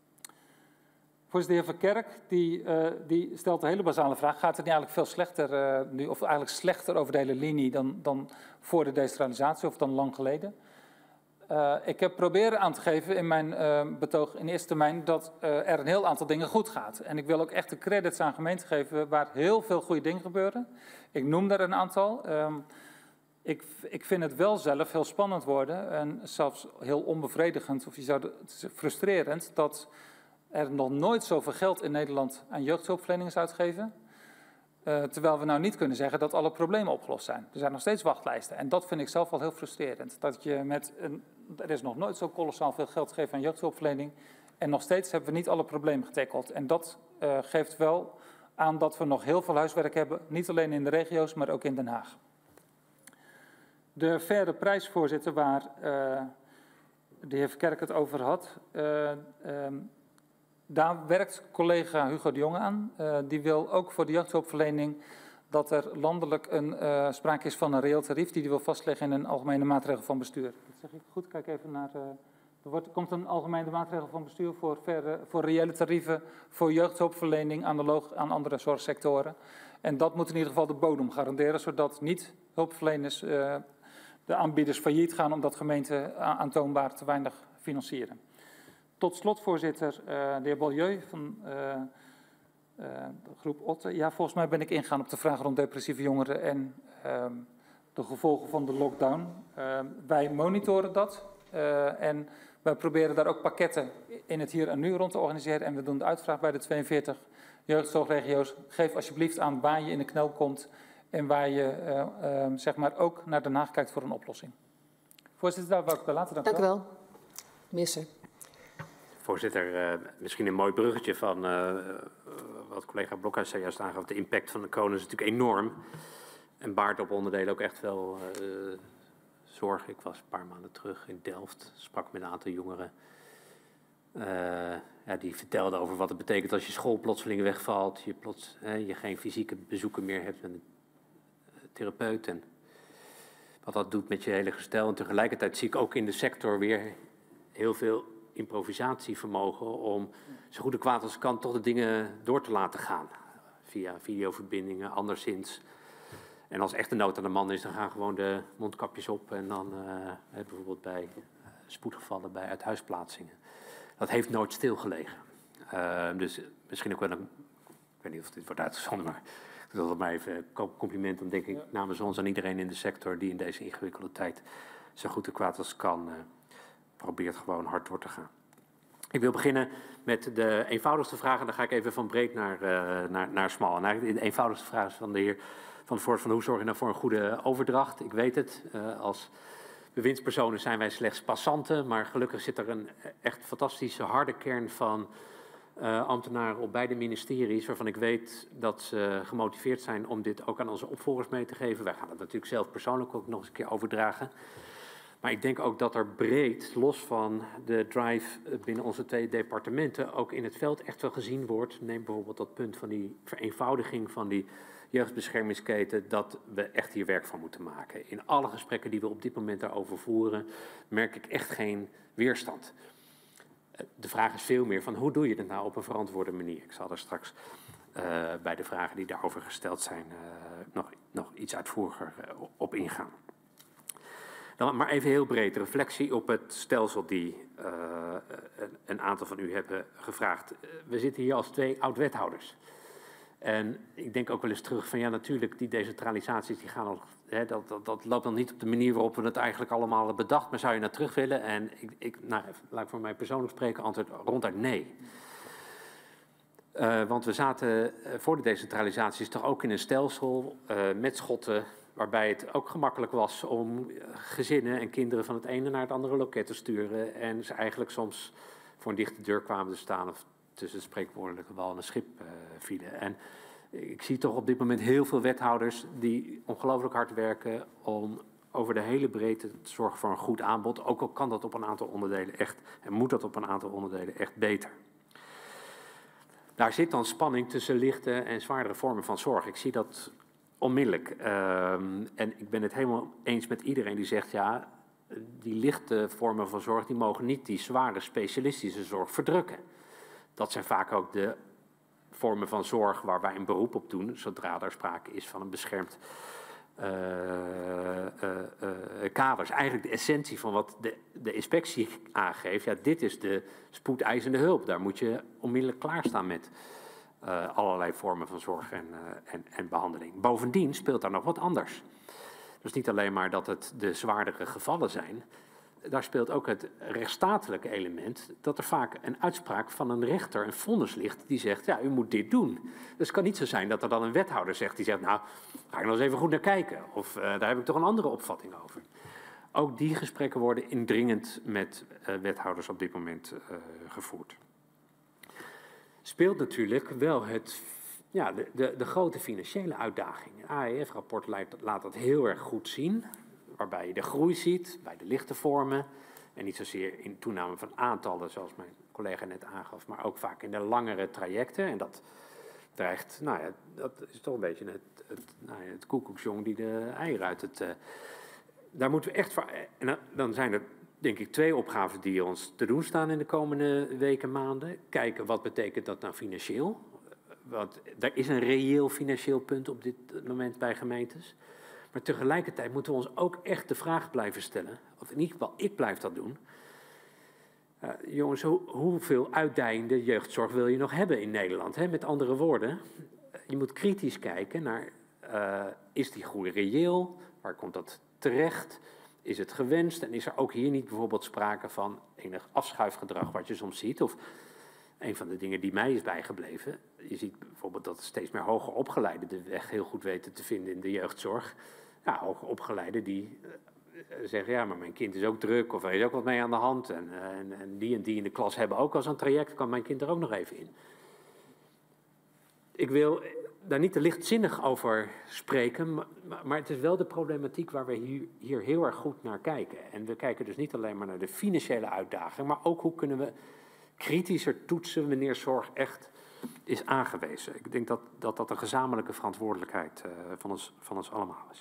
Voorzitter, de heer Verkerk die stelt een hele basale vraag. Gaat het niet eigenlijk veel slechter nu, of eigenlijk slechter over de hele linie dan voor de decentralisatie of dan lang geleden? Ik heb proberen aan te geven in mijn betoog in eerste termijn dat er een heel aantal dingen goed gaat. En ik wil ook echt de credits aan gemeenten geven waar heel veel goede dingen gebeuren. Ik noem daar een aantal. Ik vind het wel zelf heel spannend worden en zelfs heel onbevredigend, of je zou frustrerend, dat er nog nooit zoveel geld in Nederland aan jeugdhulpverlening is uitgegeven. Terwijl we nou niet kunnen zeggen dat alle problemen opgelost zijn. Er zijn nog steeds wachtlijsten. En dat vind ik zelf wel heel frustrerend. Dat je er is nog nooit zo kolossaal veel geld gegeven aan jeugdhulpverlening. En nog steeds hebben we niet alle problemen getackeld. En dat geeft wel aan dat we nog heel veel huiswerk hebben. Niet alleen in de regio's, maar ook in Den Haag. De verre prijs, voorzitter, waar de heer Verkerk het over had. Daar werkt collega Hugo de Jonge aan. Die wil ook voor de jeugdhulpverlening dat er landelijk sprake is van een reëel tarief die wil vastleggen in een algemene maatregel van bestuur. Dat zeg ik goed, kijk even naar... Er komt een algemene maatregel van bestuur voor reële tarieven voor jeugdhulpverlening analoog aan andere zorgsectoren. En dat moet in ieder geval de bodem garanderen, zodat niet hulpverleners, de aanbieders failliet gaan omdat gemeenten aantoonbaar te weinig financieren. Tot slot, voorzitter, de heer Beaulieu van de groep Otte. Ja, volgens mij ben ik ingegaan op de vraag rond depressieve jongeren en de gevolgen van de lockdown. Wij monitoren dat en wij proberen daar ook pakketten in het hier en nu rond te organiseren. En we doen de uitvraag bij de 42 jeugdzorgregio's. Geef alsjeblieft aan waar je in de knel komt en waar je zeg maar ook naar Den Haag kijkt voor een oplossing. Voorzitter, daar wil ik bij laten. Dank u wel. Minister. Voorzitter, misschien een mooi bruggetje van wat collega Blokhuis zojuist aangaf. De impact van de corona is natuurlijk enorm. En baart op onderdelen ook echt wel zorg. Ik was een paar maanden terug in Delft, sprak met een aantal jongeren. Die vertelden over wat het betekent als je school plotseling wegvalt. Je geen fysieke bezoeken meer hebt met een therapeut. En wat dat doet met je hele gestel. En tegelijkertijd zie ik ook in de sector weer heel veel improvisatievermogen om zo goed en kwaad als kan toch de dingen door te laten gaan. Via videoverbindingen, anderszins. En als echt een nood aan de man is, dan gaan gewoon de mondkapjes op. En dan bijvoorbeeld bij spoedgevallen, bij uithuisplaatsingen. Dat heeft nooit stilgelegen. Dus misschien ook wel een... Ik weet niet of dit wordt uitgezonden, maar ik wil het maar even compliment. Dan denk ik namens ons aan iedereen in de sector die in deze ingewikkelde tijd zo goed en kwaad als kan probeert gewoon hard door te gaan. Ik wil beginnen met de eenvoudigste vraag. En dan ga ik even van breed naar smal. En eigenlijk de eenvoudigste vraag is van de heer Van der Voort van hoe zorg je nou voor een goede overdracht? Ik weet het, als bewindspersonen zijn wij slechts passanten. Maar gelukkig zit er een echt fantastische harde kern van ambtenaren op beide ministeries, waarvan ik weet dat ze gemotiveerd zijn om dit ook aan onze opvolgers mee te geven. Wij gaan het natuurlijk zelf persoonlijk ook nog eens een keer overdragen. Maar ik denk ook dat er breed, los van de drive binnen onze twee departementen, ook in het veld echt wel gezien wordt. Neem bijvoorbeeld dat punt van die vereenvoudiging van die jeugdbeschermingsketen, dat we echt hier werk van moeten maken. In alle gesprekken die we op dit moment daarover voeren, merk ik echt geen weerstand. De vraag is veel meer van hoe doe je het nou op een verantwoorde manier. Ik zal er straks bij de vragen die daarover gesteld zijn nog iets uitvoeriger op ingaan. Dan maar even heel breed, reflectie op het stelsel die een aantal van u hebben gevraagd. We zitten hier als twee oud-wethouders. En ik denk ook wel eens terug van ja, natuurlijk, die decentralisaties die gaan al, dat loopt dan niet op de manier waarop we het eigenlijk allemaal hebben bedacht. Maar zou je naar terug willen? En laat ik voor mij persoonlijk spreken, antwoord ronduit nee. Want we zaten voor de decentralisaties toch ook in een stelsel met schotten, waarbij het ook gemakkelijk was om gezinnen en kinderen van het ene naar het andere loket te sturen. En ze eigenlijk soms voor een dichte deur kwamen te staan of tussen spreekwoordelijke wal en een schip vielen. En ik zie toch op dit moment heel veel wethouders die ongelooflijk hard werken om over de hele breedte te zorgen voor een goed aanbod. Ook al kan dat op een aantal onderdelen echt en moet dat op een aantal onderdelen echt beter. Daar zit dan spanning tussen lichte en zwaardere vormen van zorg. Ik zie dat onmiddellijk. En ik ben het helemaal eens met iedereen die zegt, ja, die lichte vormen van zorg, die mogen niet die zware specialistische zorg verdrukken. dat zijn vaak ook de vormen van zorg waar wij een beroep op doen, zodra er sprake is van een beschermd kaders. Eigenlijk de essentie van wat de inspectie aangeeft. Ja, dit is de spoedeisende hulp. Daar moet je onmiddellijk klaarstaan met allerlei vormen van zorg en behandeling. Bovendien speelt daar nog wat anders. Dus niet alleen maar dat het de zwaardere gevallen zijn. Daar speelt ook het rechtsstatelijke element dat er vaak een uitspraak van een rechter, een vonnis ligt, die zegt, ja, u moet dit doen. Dus het kan niet zo zijn dat er dan een wethouder zegt, die zegt, nou, ga ik nog eens even goed naar kijken. Of daar heb ik toch een andere opvatting over. Ook die gesprekken worden indringend met wethouders op dit moment gevoerd. Speelt natuurlijk wel de grote financiële uitdaging. Het AEF-rapport laat dat heel erg goed zien, waarbij je de groei ziet bij de lichte vormen en niet zozeer in toename van aantallen, zoals mijn collega net aangaf, maar ook vaak in de langere trajecten. En dat dreigt, nou ja, dat is toch een beetje het koekoeksjong die de eieren uit het... daar moeten we echt voor... En dan zijn er, denk ik, 2 opgaven die ons te doen staan in de komende weken, maanden. Kijken, wat betekent dat nou financieel? Want er is een reëel financieel punt op dit moment bij gemeentes. Maar tegelijkertijd moeten we ons ook echt de vraag blijven stellen, of in ieder geval ik blijf dat doen. Jongens, hoeveel uitdijende jeugdzorg wil je nog hebben in Nederland? Hè? Met andere woorden, je moet kritisch kijken naar, is die groei reëel? Waar komt dat terecht? Is het gewenst? En is er ook hier niet bijvoorbeeld sprake van enig afschuifgedrag wat je soms ziet? Of een van de dingen die mij is bijgebleven, je ziet bijvoorbeeld dat steeds meer hoger opgeleiden de weg heel goed weten te vinden in de jeugdzorg. Ja, hoger opgeleiden die zeggen, ja, maar mijn kind is ook druk of er is ook wat mee aan de hand. En die in de klas hebben ook al zo'n traject, kan mijn kind er ook nog even in. Ik wil daar niet te lichtzinnig over spreken, maar het is wel de problematiek waar we hier heel erg goed naar kijken. En we kijken dus niet alleen maar naar de financiële uitdaging, maar ook hoe kunnen we kritischer toetsen wanneer zorg echt is aangewezen. Ik denk dat een gezamenlijke verantwoordelijkheid van ons allemaal is.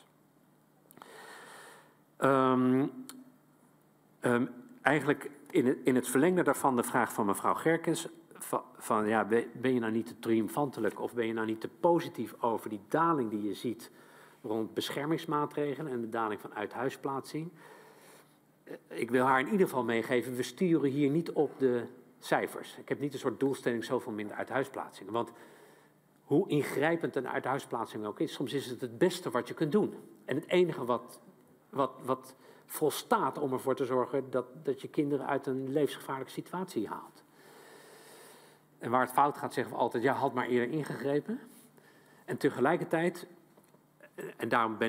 Eigenlijk in het verlengde daarvan de vraag van mevrouw Gerkens, van ja, ben je nou niet te triomfantelijk of ben je nou niet te positief over die daling die je ziet rond beschermingsmaatregelen en de daling van uithuisplaatsing? Ik wil haar in ieder geval meegeven, we sturen hier niet op de cijfers. Ik heb niet een soort doelstelling zoveel minder uithuisplaatsingen. Want hoe ingrijpend een uithuisplaatsing ook is, soms is het beste wat je kunt doen. En het enige wat volstaat om ervoor te zorgen dat je kinderen uit een levensgevaarlijke situatie haalt. En waar het fout gaat, zeggen we altijd, ja, had maar eerder ingegrepen. En tegelijkertijd, en daarom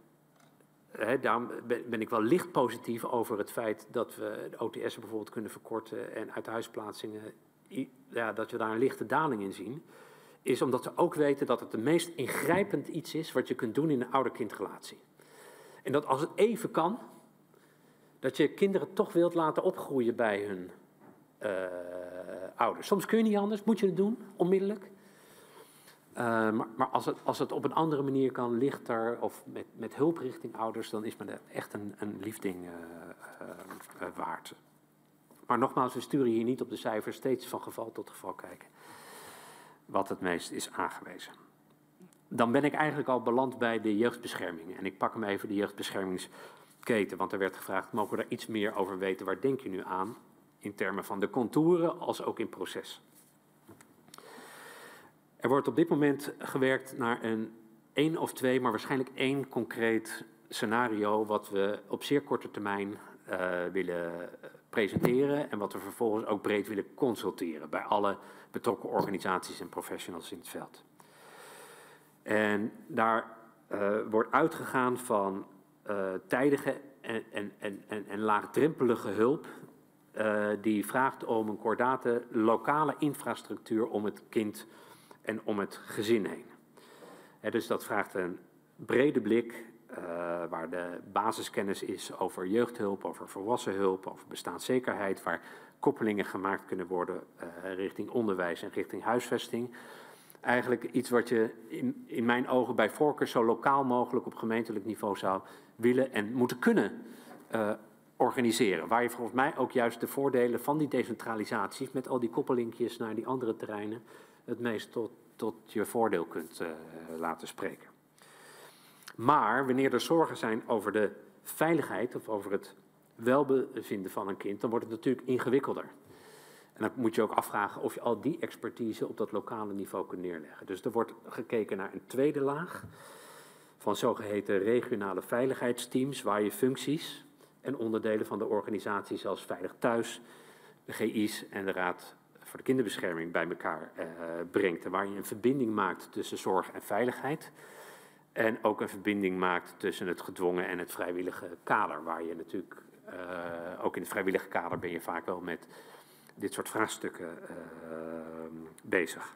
ben ik wel licht positief over het feit dat we de OTS'en bijvoorbeeld kunnen verkorten en uithuisplaatsingen, ja, dat we daar een lichte daling in zien, is omdat we ook weten dat het de meest ingrijpend iets is wat je kunt doen in een ouder-kindrelatie. En dat als het even kan, dat je kinderen toch wilt laten opgroeien bij hun ouders. Soms kun je niet anders, moet je het doen, onmiddellijk. Maar als het op een andere manier kan, lichter of met hulp richting ouders, dan is me echt een liefding waard. Maar nogmaals, we sturen hier niet op de cijfers, steeds van geval tot geval kijken wat het meest is aangewezen. Dan ben ik eigenlijk al beland bij de jeugdbescherming. En ik pak hem even, de jeugdbeschermingsketen. Want er werd gevraagd, mogen we daar iets meer over weten? Waar denk je nu aan? In termen van de contouren, als ook in proces. Er wordt op dit moment gewerkt naar één of twee, maar waarschijnlijk 1 concreet scenario wat we op zeer korte termijn willen presenteren en wat we vervolgens ook breed willen consulteren bij alle betrokken organisaties en professionals in het veld. En daar wordt uitgegaan van tijdige en laagdrempelige hulp die vraagt om een kordate lokale infrastructuur om het kind en om het gezin heen. Dus dat vraagt een brede blik waar de basiskennis is over jeugdhulp, over volwassenhulp, over bestaanszekerheid, waar koppelingen gemaakt kunnen worden richting onderwijs en richting huisvesting. Eigenlijk iets wat je in mijn ogen bij voorkeur zo lokaal mogelijk op gemeentelijk niveau zou willen en moeten kunnen organiseren. Waar je volgens mij ook juist de voordelen van die decentralisaties met al die koppelinkjes naar die andere terreinen het meest tot je voordeel kunt laten spreken. Maar wanneer er zorgen zijn over de veiligheid of over het welbevinden van een kind, dan wordt het natuurlijk ingewikkelder. En dan moet je ook afvragen of je al die expertise op dat lokale niveau kunt neerleggen. Dus er wordt gekeken naar een tweede laag van zogeheten regionale veiligheidsteams, waar je functies en onderdelen van de organisatie zoals Veilig Thuis, de GI's en de Raad voor de Kinderbescherming bij elkaar brengt. En waar je een verbinding maakt tussen zorg en veiligheid. En ook een verbinding maakt tussen het gedwongen en het vrijwillige kader. Waar je natuurlijk, ook in het vrijwillige kader ben je vaak wel met dit soort vraagstukken bezig.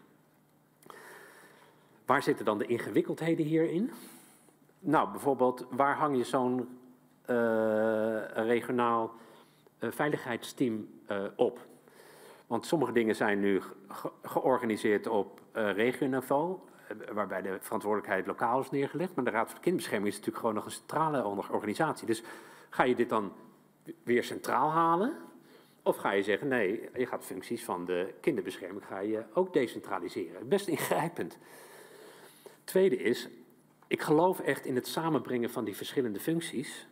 Waar zitten dan de ingewikkeldheden hierin? Nou, bijvoorbeeld, waar hang je zo'n regionaal veiligheidsteam op? Want sommige dingen zijn nu georganiseerd op regioniveau, waarbij de verantwoordelijkheid lokaal is neergelegd. Maar de Raad voor de Kinderbescherming is natuurlijk gewoon nog een centrale organisatie. Dus ga je dit dan weer centraal halen? Of ga je zeggen, nee, je gaat functies van de kinderbescherming ga je ook decentraliseren. Best ingrijpend. Tweede is, ik geloof echt in het samenbrengen van die verschillende functies.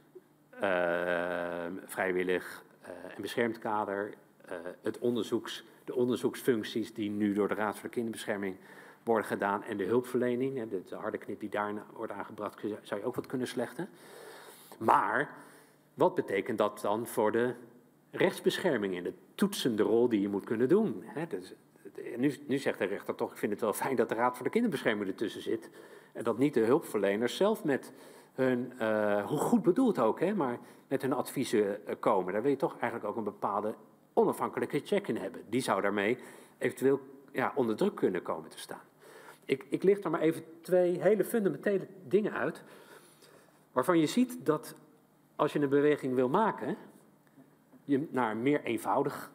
Vrijwillig en beschermd kader, de onderzoeksfuncties die nu door de Raad voor de Kinderbescherming worden gedaan en de hulpverlening, de harde knip die daarna wordt aangebracht, zou je ook wat kunnen slechten. Maar wat betekent dat dan voor de rechtsbescherming en de toetsende rol die je moet kunnen doen? Dus, nu zegt de rechter toch, ik vind het wel fijn dat de Raad voor de Kinderbescherming ertussen zit en dat niet de hulpverleners zelf met hun, hoe goed bedoeld ook, maar met hun adviezen komen. Daar wil je toch eigenlijk ook een bepaalde onafhankelijke check in hebben. Die zou daarmee eventueel onder druk kunnen komen te staan. Ik licht er maar even twee hele fundamentele dingen uit, waarvan je ziet dat als je een beweging wil maken, je naar meer eenvoudig,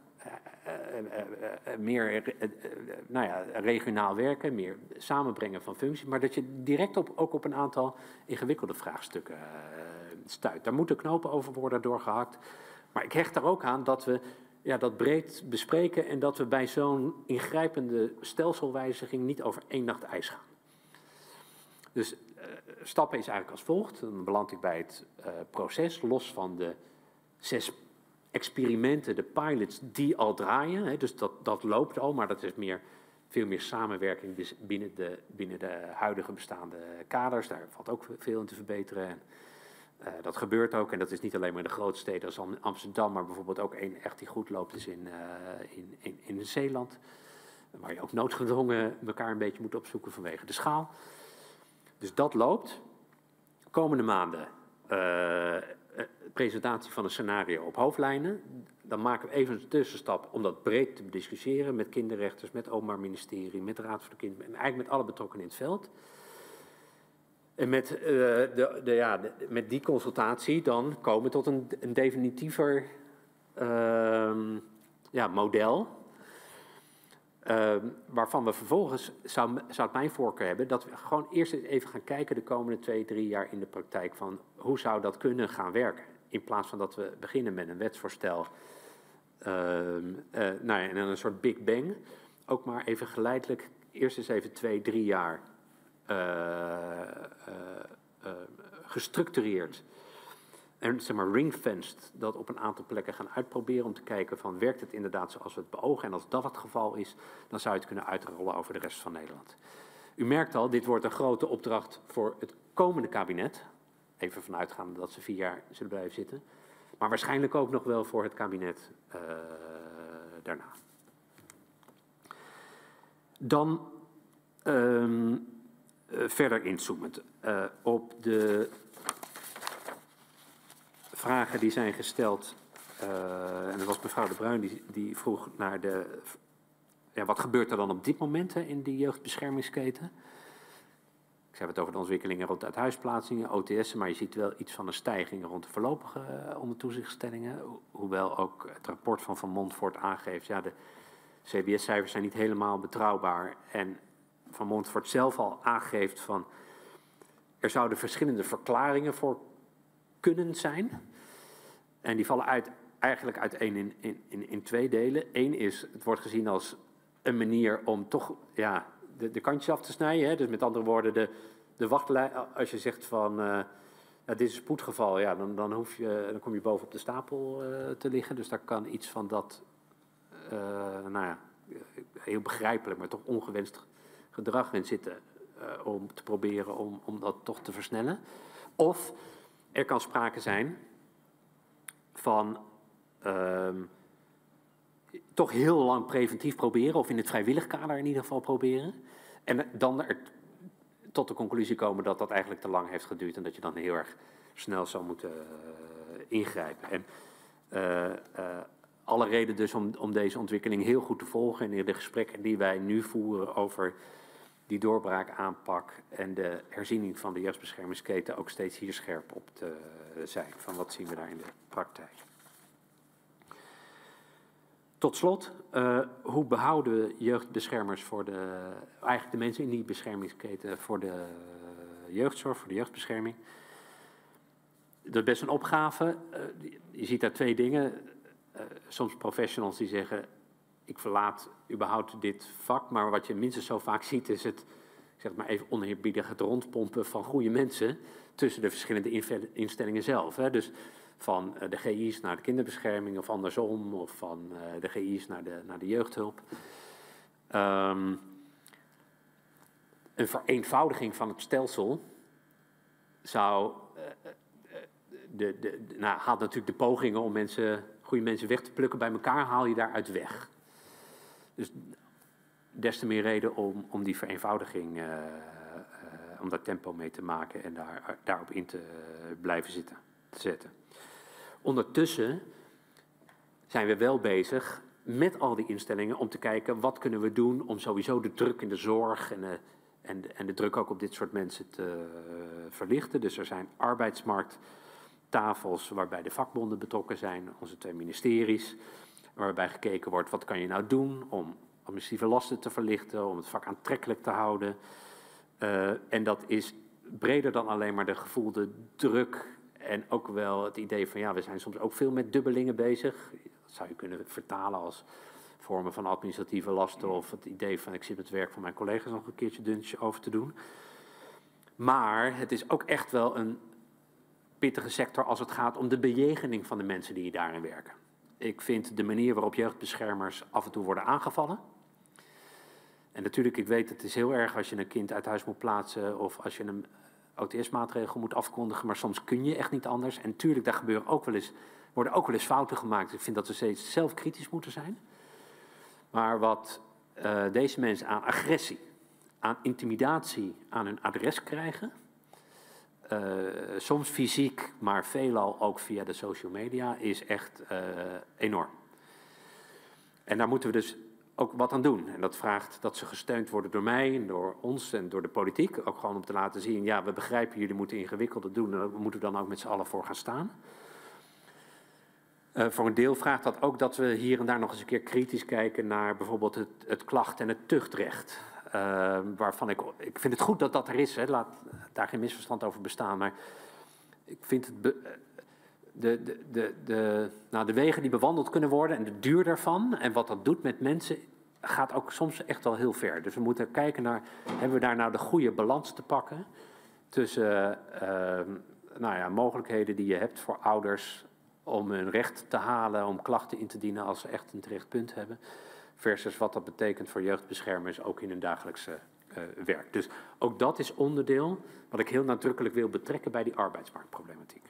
meer regionaal werken, meer samenbrengen van functies, maar dat je direct ook op een aantal ingewikkelde vraagstukken stuit. Daar moeten knopen over worden doorgehakt. Maar ik hecht er ook aan dat we dat breed bespreken en dat we bij zo'n ingrijpende stelselwijziging niet over één nacht ijs gaan. Dus stappen is eigenlijk als volgt. Dan beland ik bij het proces, los van de 6 experimenten, de pilots die al draaien. Dus dat loopt al, maar dat is veel meer samenwerking binnen de huidige bestaande kaders. Daar valt ook veel in te verbeteren. En dat gebeurt ook, en dat is niet alleen maar in de grote steden als Amsterdam, maar bijvoorbeeld ook één echt die goed loopt is in Zeeland. Waar je ook noodgedwongen elkaar een beetje moet opzoeken vanwege de schaal. Dus dat loopt. Komende maanden presentatie van een scenario op hoofdlijnen. Dan maken we even een tussenstap om dat breed te discussiëren met kinderrechters, met Openbaar Ministerie, met de Raad voor de Kinderen, en eigenlijk met alle betrokkenen in het veld. En met die consultatie dan komen tot een definitiever model. Waarvan we vervolgens, zou het mijn voorkeur hebben, dat we gewoon eerst even gaan kijken de komende 2-3 jaar in de praktijk van hoe zou dat kunnen gaan werken. In plaats van dat we beginnen met een wetsvoorstel en dan een soort big bang. Ook maar even geleidelijk, eerst eens even 2-3 jaar gestructureerd en zeg maar ring-fenced dat op een aantal plekken gaan uitproberen om te kijken van werkt het inderdaad zoals we het beogen, en als dat het geval is, dan zou je het kunnen uitrollen over de rest van Nederland. U merkt al, dit wordt een grote opdracht voor het komende kabinet, even vanuitgaande dat ze 4 jaar zullen blijven zitten, maar waarschijnlijk ook nog wel voor het kabinet daarna. Dan verder inzoomend op de vragen die zijn gesteld. En dat was mevrouw De Bruin die vroeg naar wat gebeurt er dan op dit moment in die jeugdbeschermingsketen? Ik zei het over de ontwikkelingen rond uithuisplaatsingen, OTS'en, maar je ziet wel iets van een stijging rond de voorlopige ondertoezichtstellingen. Hoewel ook het rapport van Van Montfort aangeeft, de CBS-cijfers zijn niet helemaal betrouwbaar. En Van Montfort zelf al aangeeft van er zouden verschillende verklaringen voor kunnen zijn. En die vallen eigenlijk uiteen in twee delen. Eén is, het wordt gezien als een manier om toch de kantjes af te snijden. Hè? Dus met andere woorden, de wachtlijn, als je zegt van dit is een spoedgeval, dan kom je bovenop de stapel te liggen. Dus daar kan iets van dat, heel begrijpelijk, maar toch ongewenst gedrag in zitten om te proberen om dat toch te versnellen. Of er kan sprake zijn van toch heel lang preventief proberen, of in het vrijwillig kader in ieder geval proberen. En dan er tot de conclusie komen dat dat eigenlijk te lang heeft geduurd en dat je dan heel erg snel zou moeten ingrijpen. En alle reden dus om deze ontwikkeling heel goed te volgen en in de gesprekken die wij nu voeren over die doorbraakaanpak en de herziening van de jeugdbeschermingsketen ook steeds hier scherp op te zijn. Van wat zien we daar in de praktijk. Tot slot, hoe behouden we jeugdbeschermers eigenlijk de mensen in die beschermingsketen voor de jeugdzorg, voor de jeugdbescherming? Dat is best een opgave. Je ziet daar twee dingen. Soms professionals die zeggen, ik verlaat überhaupt dit vak, maar wat je minstens zo vaak ziet is het, ik zeg maar even oneerbiedig, het rondpompen van goede mensen tussen de verschillende instellingen zelf. Hè. Dus van de GI's naar de kinderbescherming of andersom, of van de GI's naar de jeugdhulp. Een vereenvoudiging van het stelsel zou haalt natuurlijk de pogingen om goede mensen weg te plukken bij elkaar, haal je daaruit weg. Dus des te meer reden om die vereenvoudiging, om daar tempo mee te maken en daarop in te blijven zetten. Ondertussen zijn we wel bezig met al die instellingen om te kijken wat kunnen we doen om sowieso de druk in de zorg en de druk ook op dit soort mensen te verlichten. Dus er zijn arbeidsmarkttafels waarbij de vakbonden betrokken zijn, onze twee ministeries, waarbij gekeken wordt wat kan je nou doen om administratieve lasten te verlichten, om het vak aantrekkelijk te houden. En dat is breder dan alleen maar de gevoelde druk en ook wel het idee van we zijn soms ook veel met dubbelingen bezig. Dat zou je kunnen vertalen als vormen van administratieve lasten of het idee van ik zit het werk van mijn collega's nog een keertje duntje over te doen. Maar het is ook echt wel een pittige sector als het gaat om de bejegening van de mensen die daarin werken. Ik vind de manier waarop jeugdbeschermers af en toe worden aangevallen. En natuurlijk, ik weet het is heel erg als je een kind uit huis moet plaatsen of als je een OTS-maatregel moet afkondigen, maar soms kun je echt niet anders. En natuurlijk, daar worden ook wel eens fouten gemaakt. Ik vind dat we steeds zelf kritisch moeten zijn. Maar wat deze mensen aan agressie, aan intimidatie aan hun adres krijgen, soms fysiek, maar veelal ook via de social media, is echt enorm. En daar moeten we dus ook wat aan doen. En dat vraagt dat ze gesteund worden door mij en door ons en door de politiek. Ook gewoon om te laten zien, we begrijpen, jullie moeten ingewikkelder doen en daar moeten we dan ook met z'n allen voor gaan staan. Voor een deel vraagt dat ook dat we hier en daar nog eens een keer kritisch kijken naar bijvoorbeeld het klacht- en het tuchtrecht. Waarvan ik vind het goed dat dat er is, hè. Laat daar geen misverstand over bestaan, maar ik vind het de wegen die bewandeld kunnen worden en de duur daarvan en wat dat doet met mensen gaat ook soms echt wel heel ver. Dus we moeten kijken naar, hebben we daar nou de goede balans te pakken tussen mogelijkheden die je hebt voor ouders om hun recht te halen, om klachten in te dienen als ze echt een terecht punt hebben, versus wat dat betekent voor jeugdbeschermers ook in hun dagelijkse werk. Dus ook dat is onderdeel wat ik heel nadrukkelijk wil betrekken bij die arbeidsmarktproblematiek.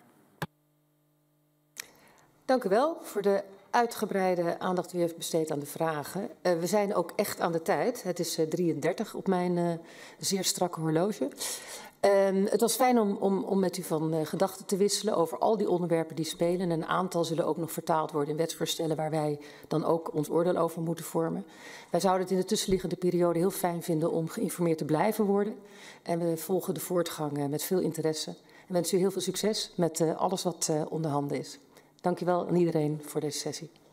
Dank u wel voor de uitgebreide aandacht die u heeft besteed aan de vragen. We zijn ook echt aan de tijd. Het is 33 op mijn zeer strakke horloge. Het was fijn om met u van gedachten te wisselen over al die onderwerpen die spelen. Een aantal zullen ook nog vertaald worden in wetsvoorstellen waar wij dan ook ons oordeel over moeten vormen. Wij zouden het in de tussenliggende periode heel fijn vinden om geïnformeerd te blijven worden. En we volgen de voortgang met veel interesse. En wensen u heel veel succes met alles wat onder handen is. Dank u wel aan iedereen voor deze sessie.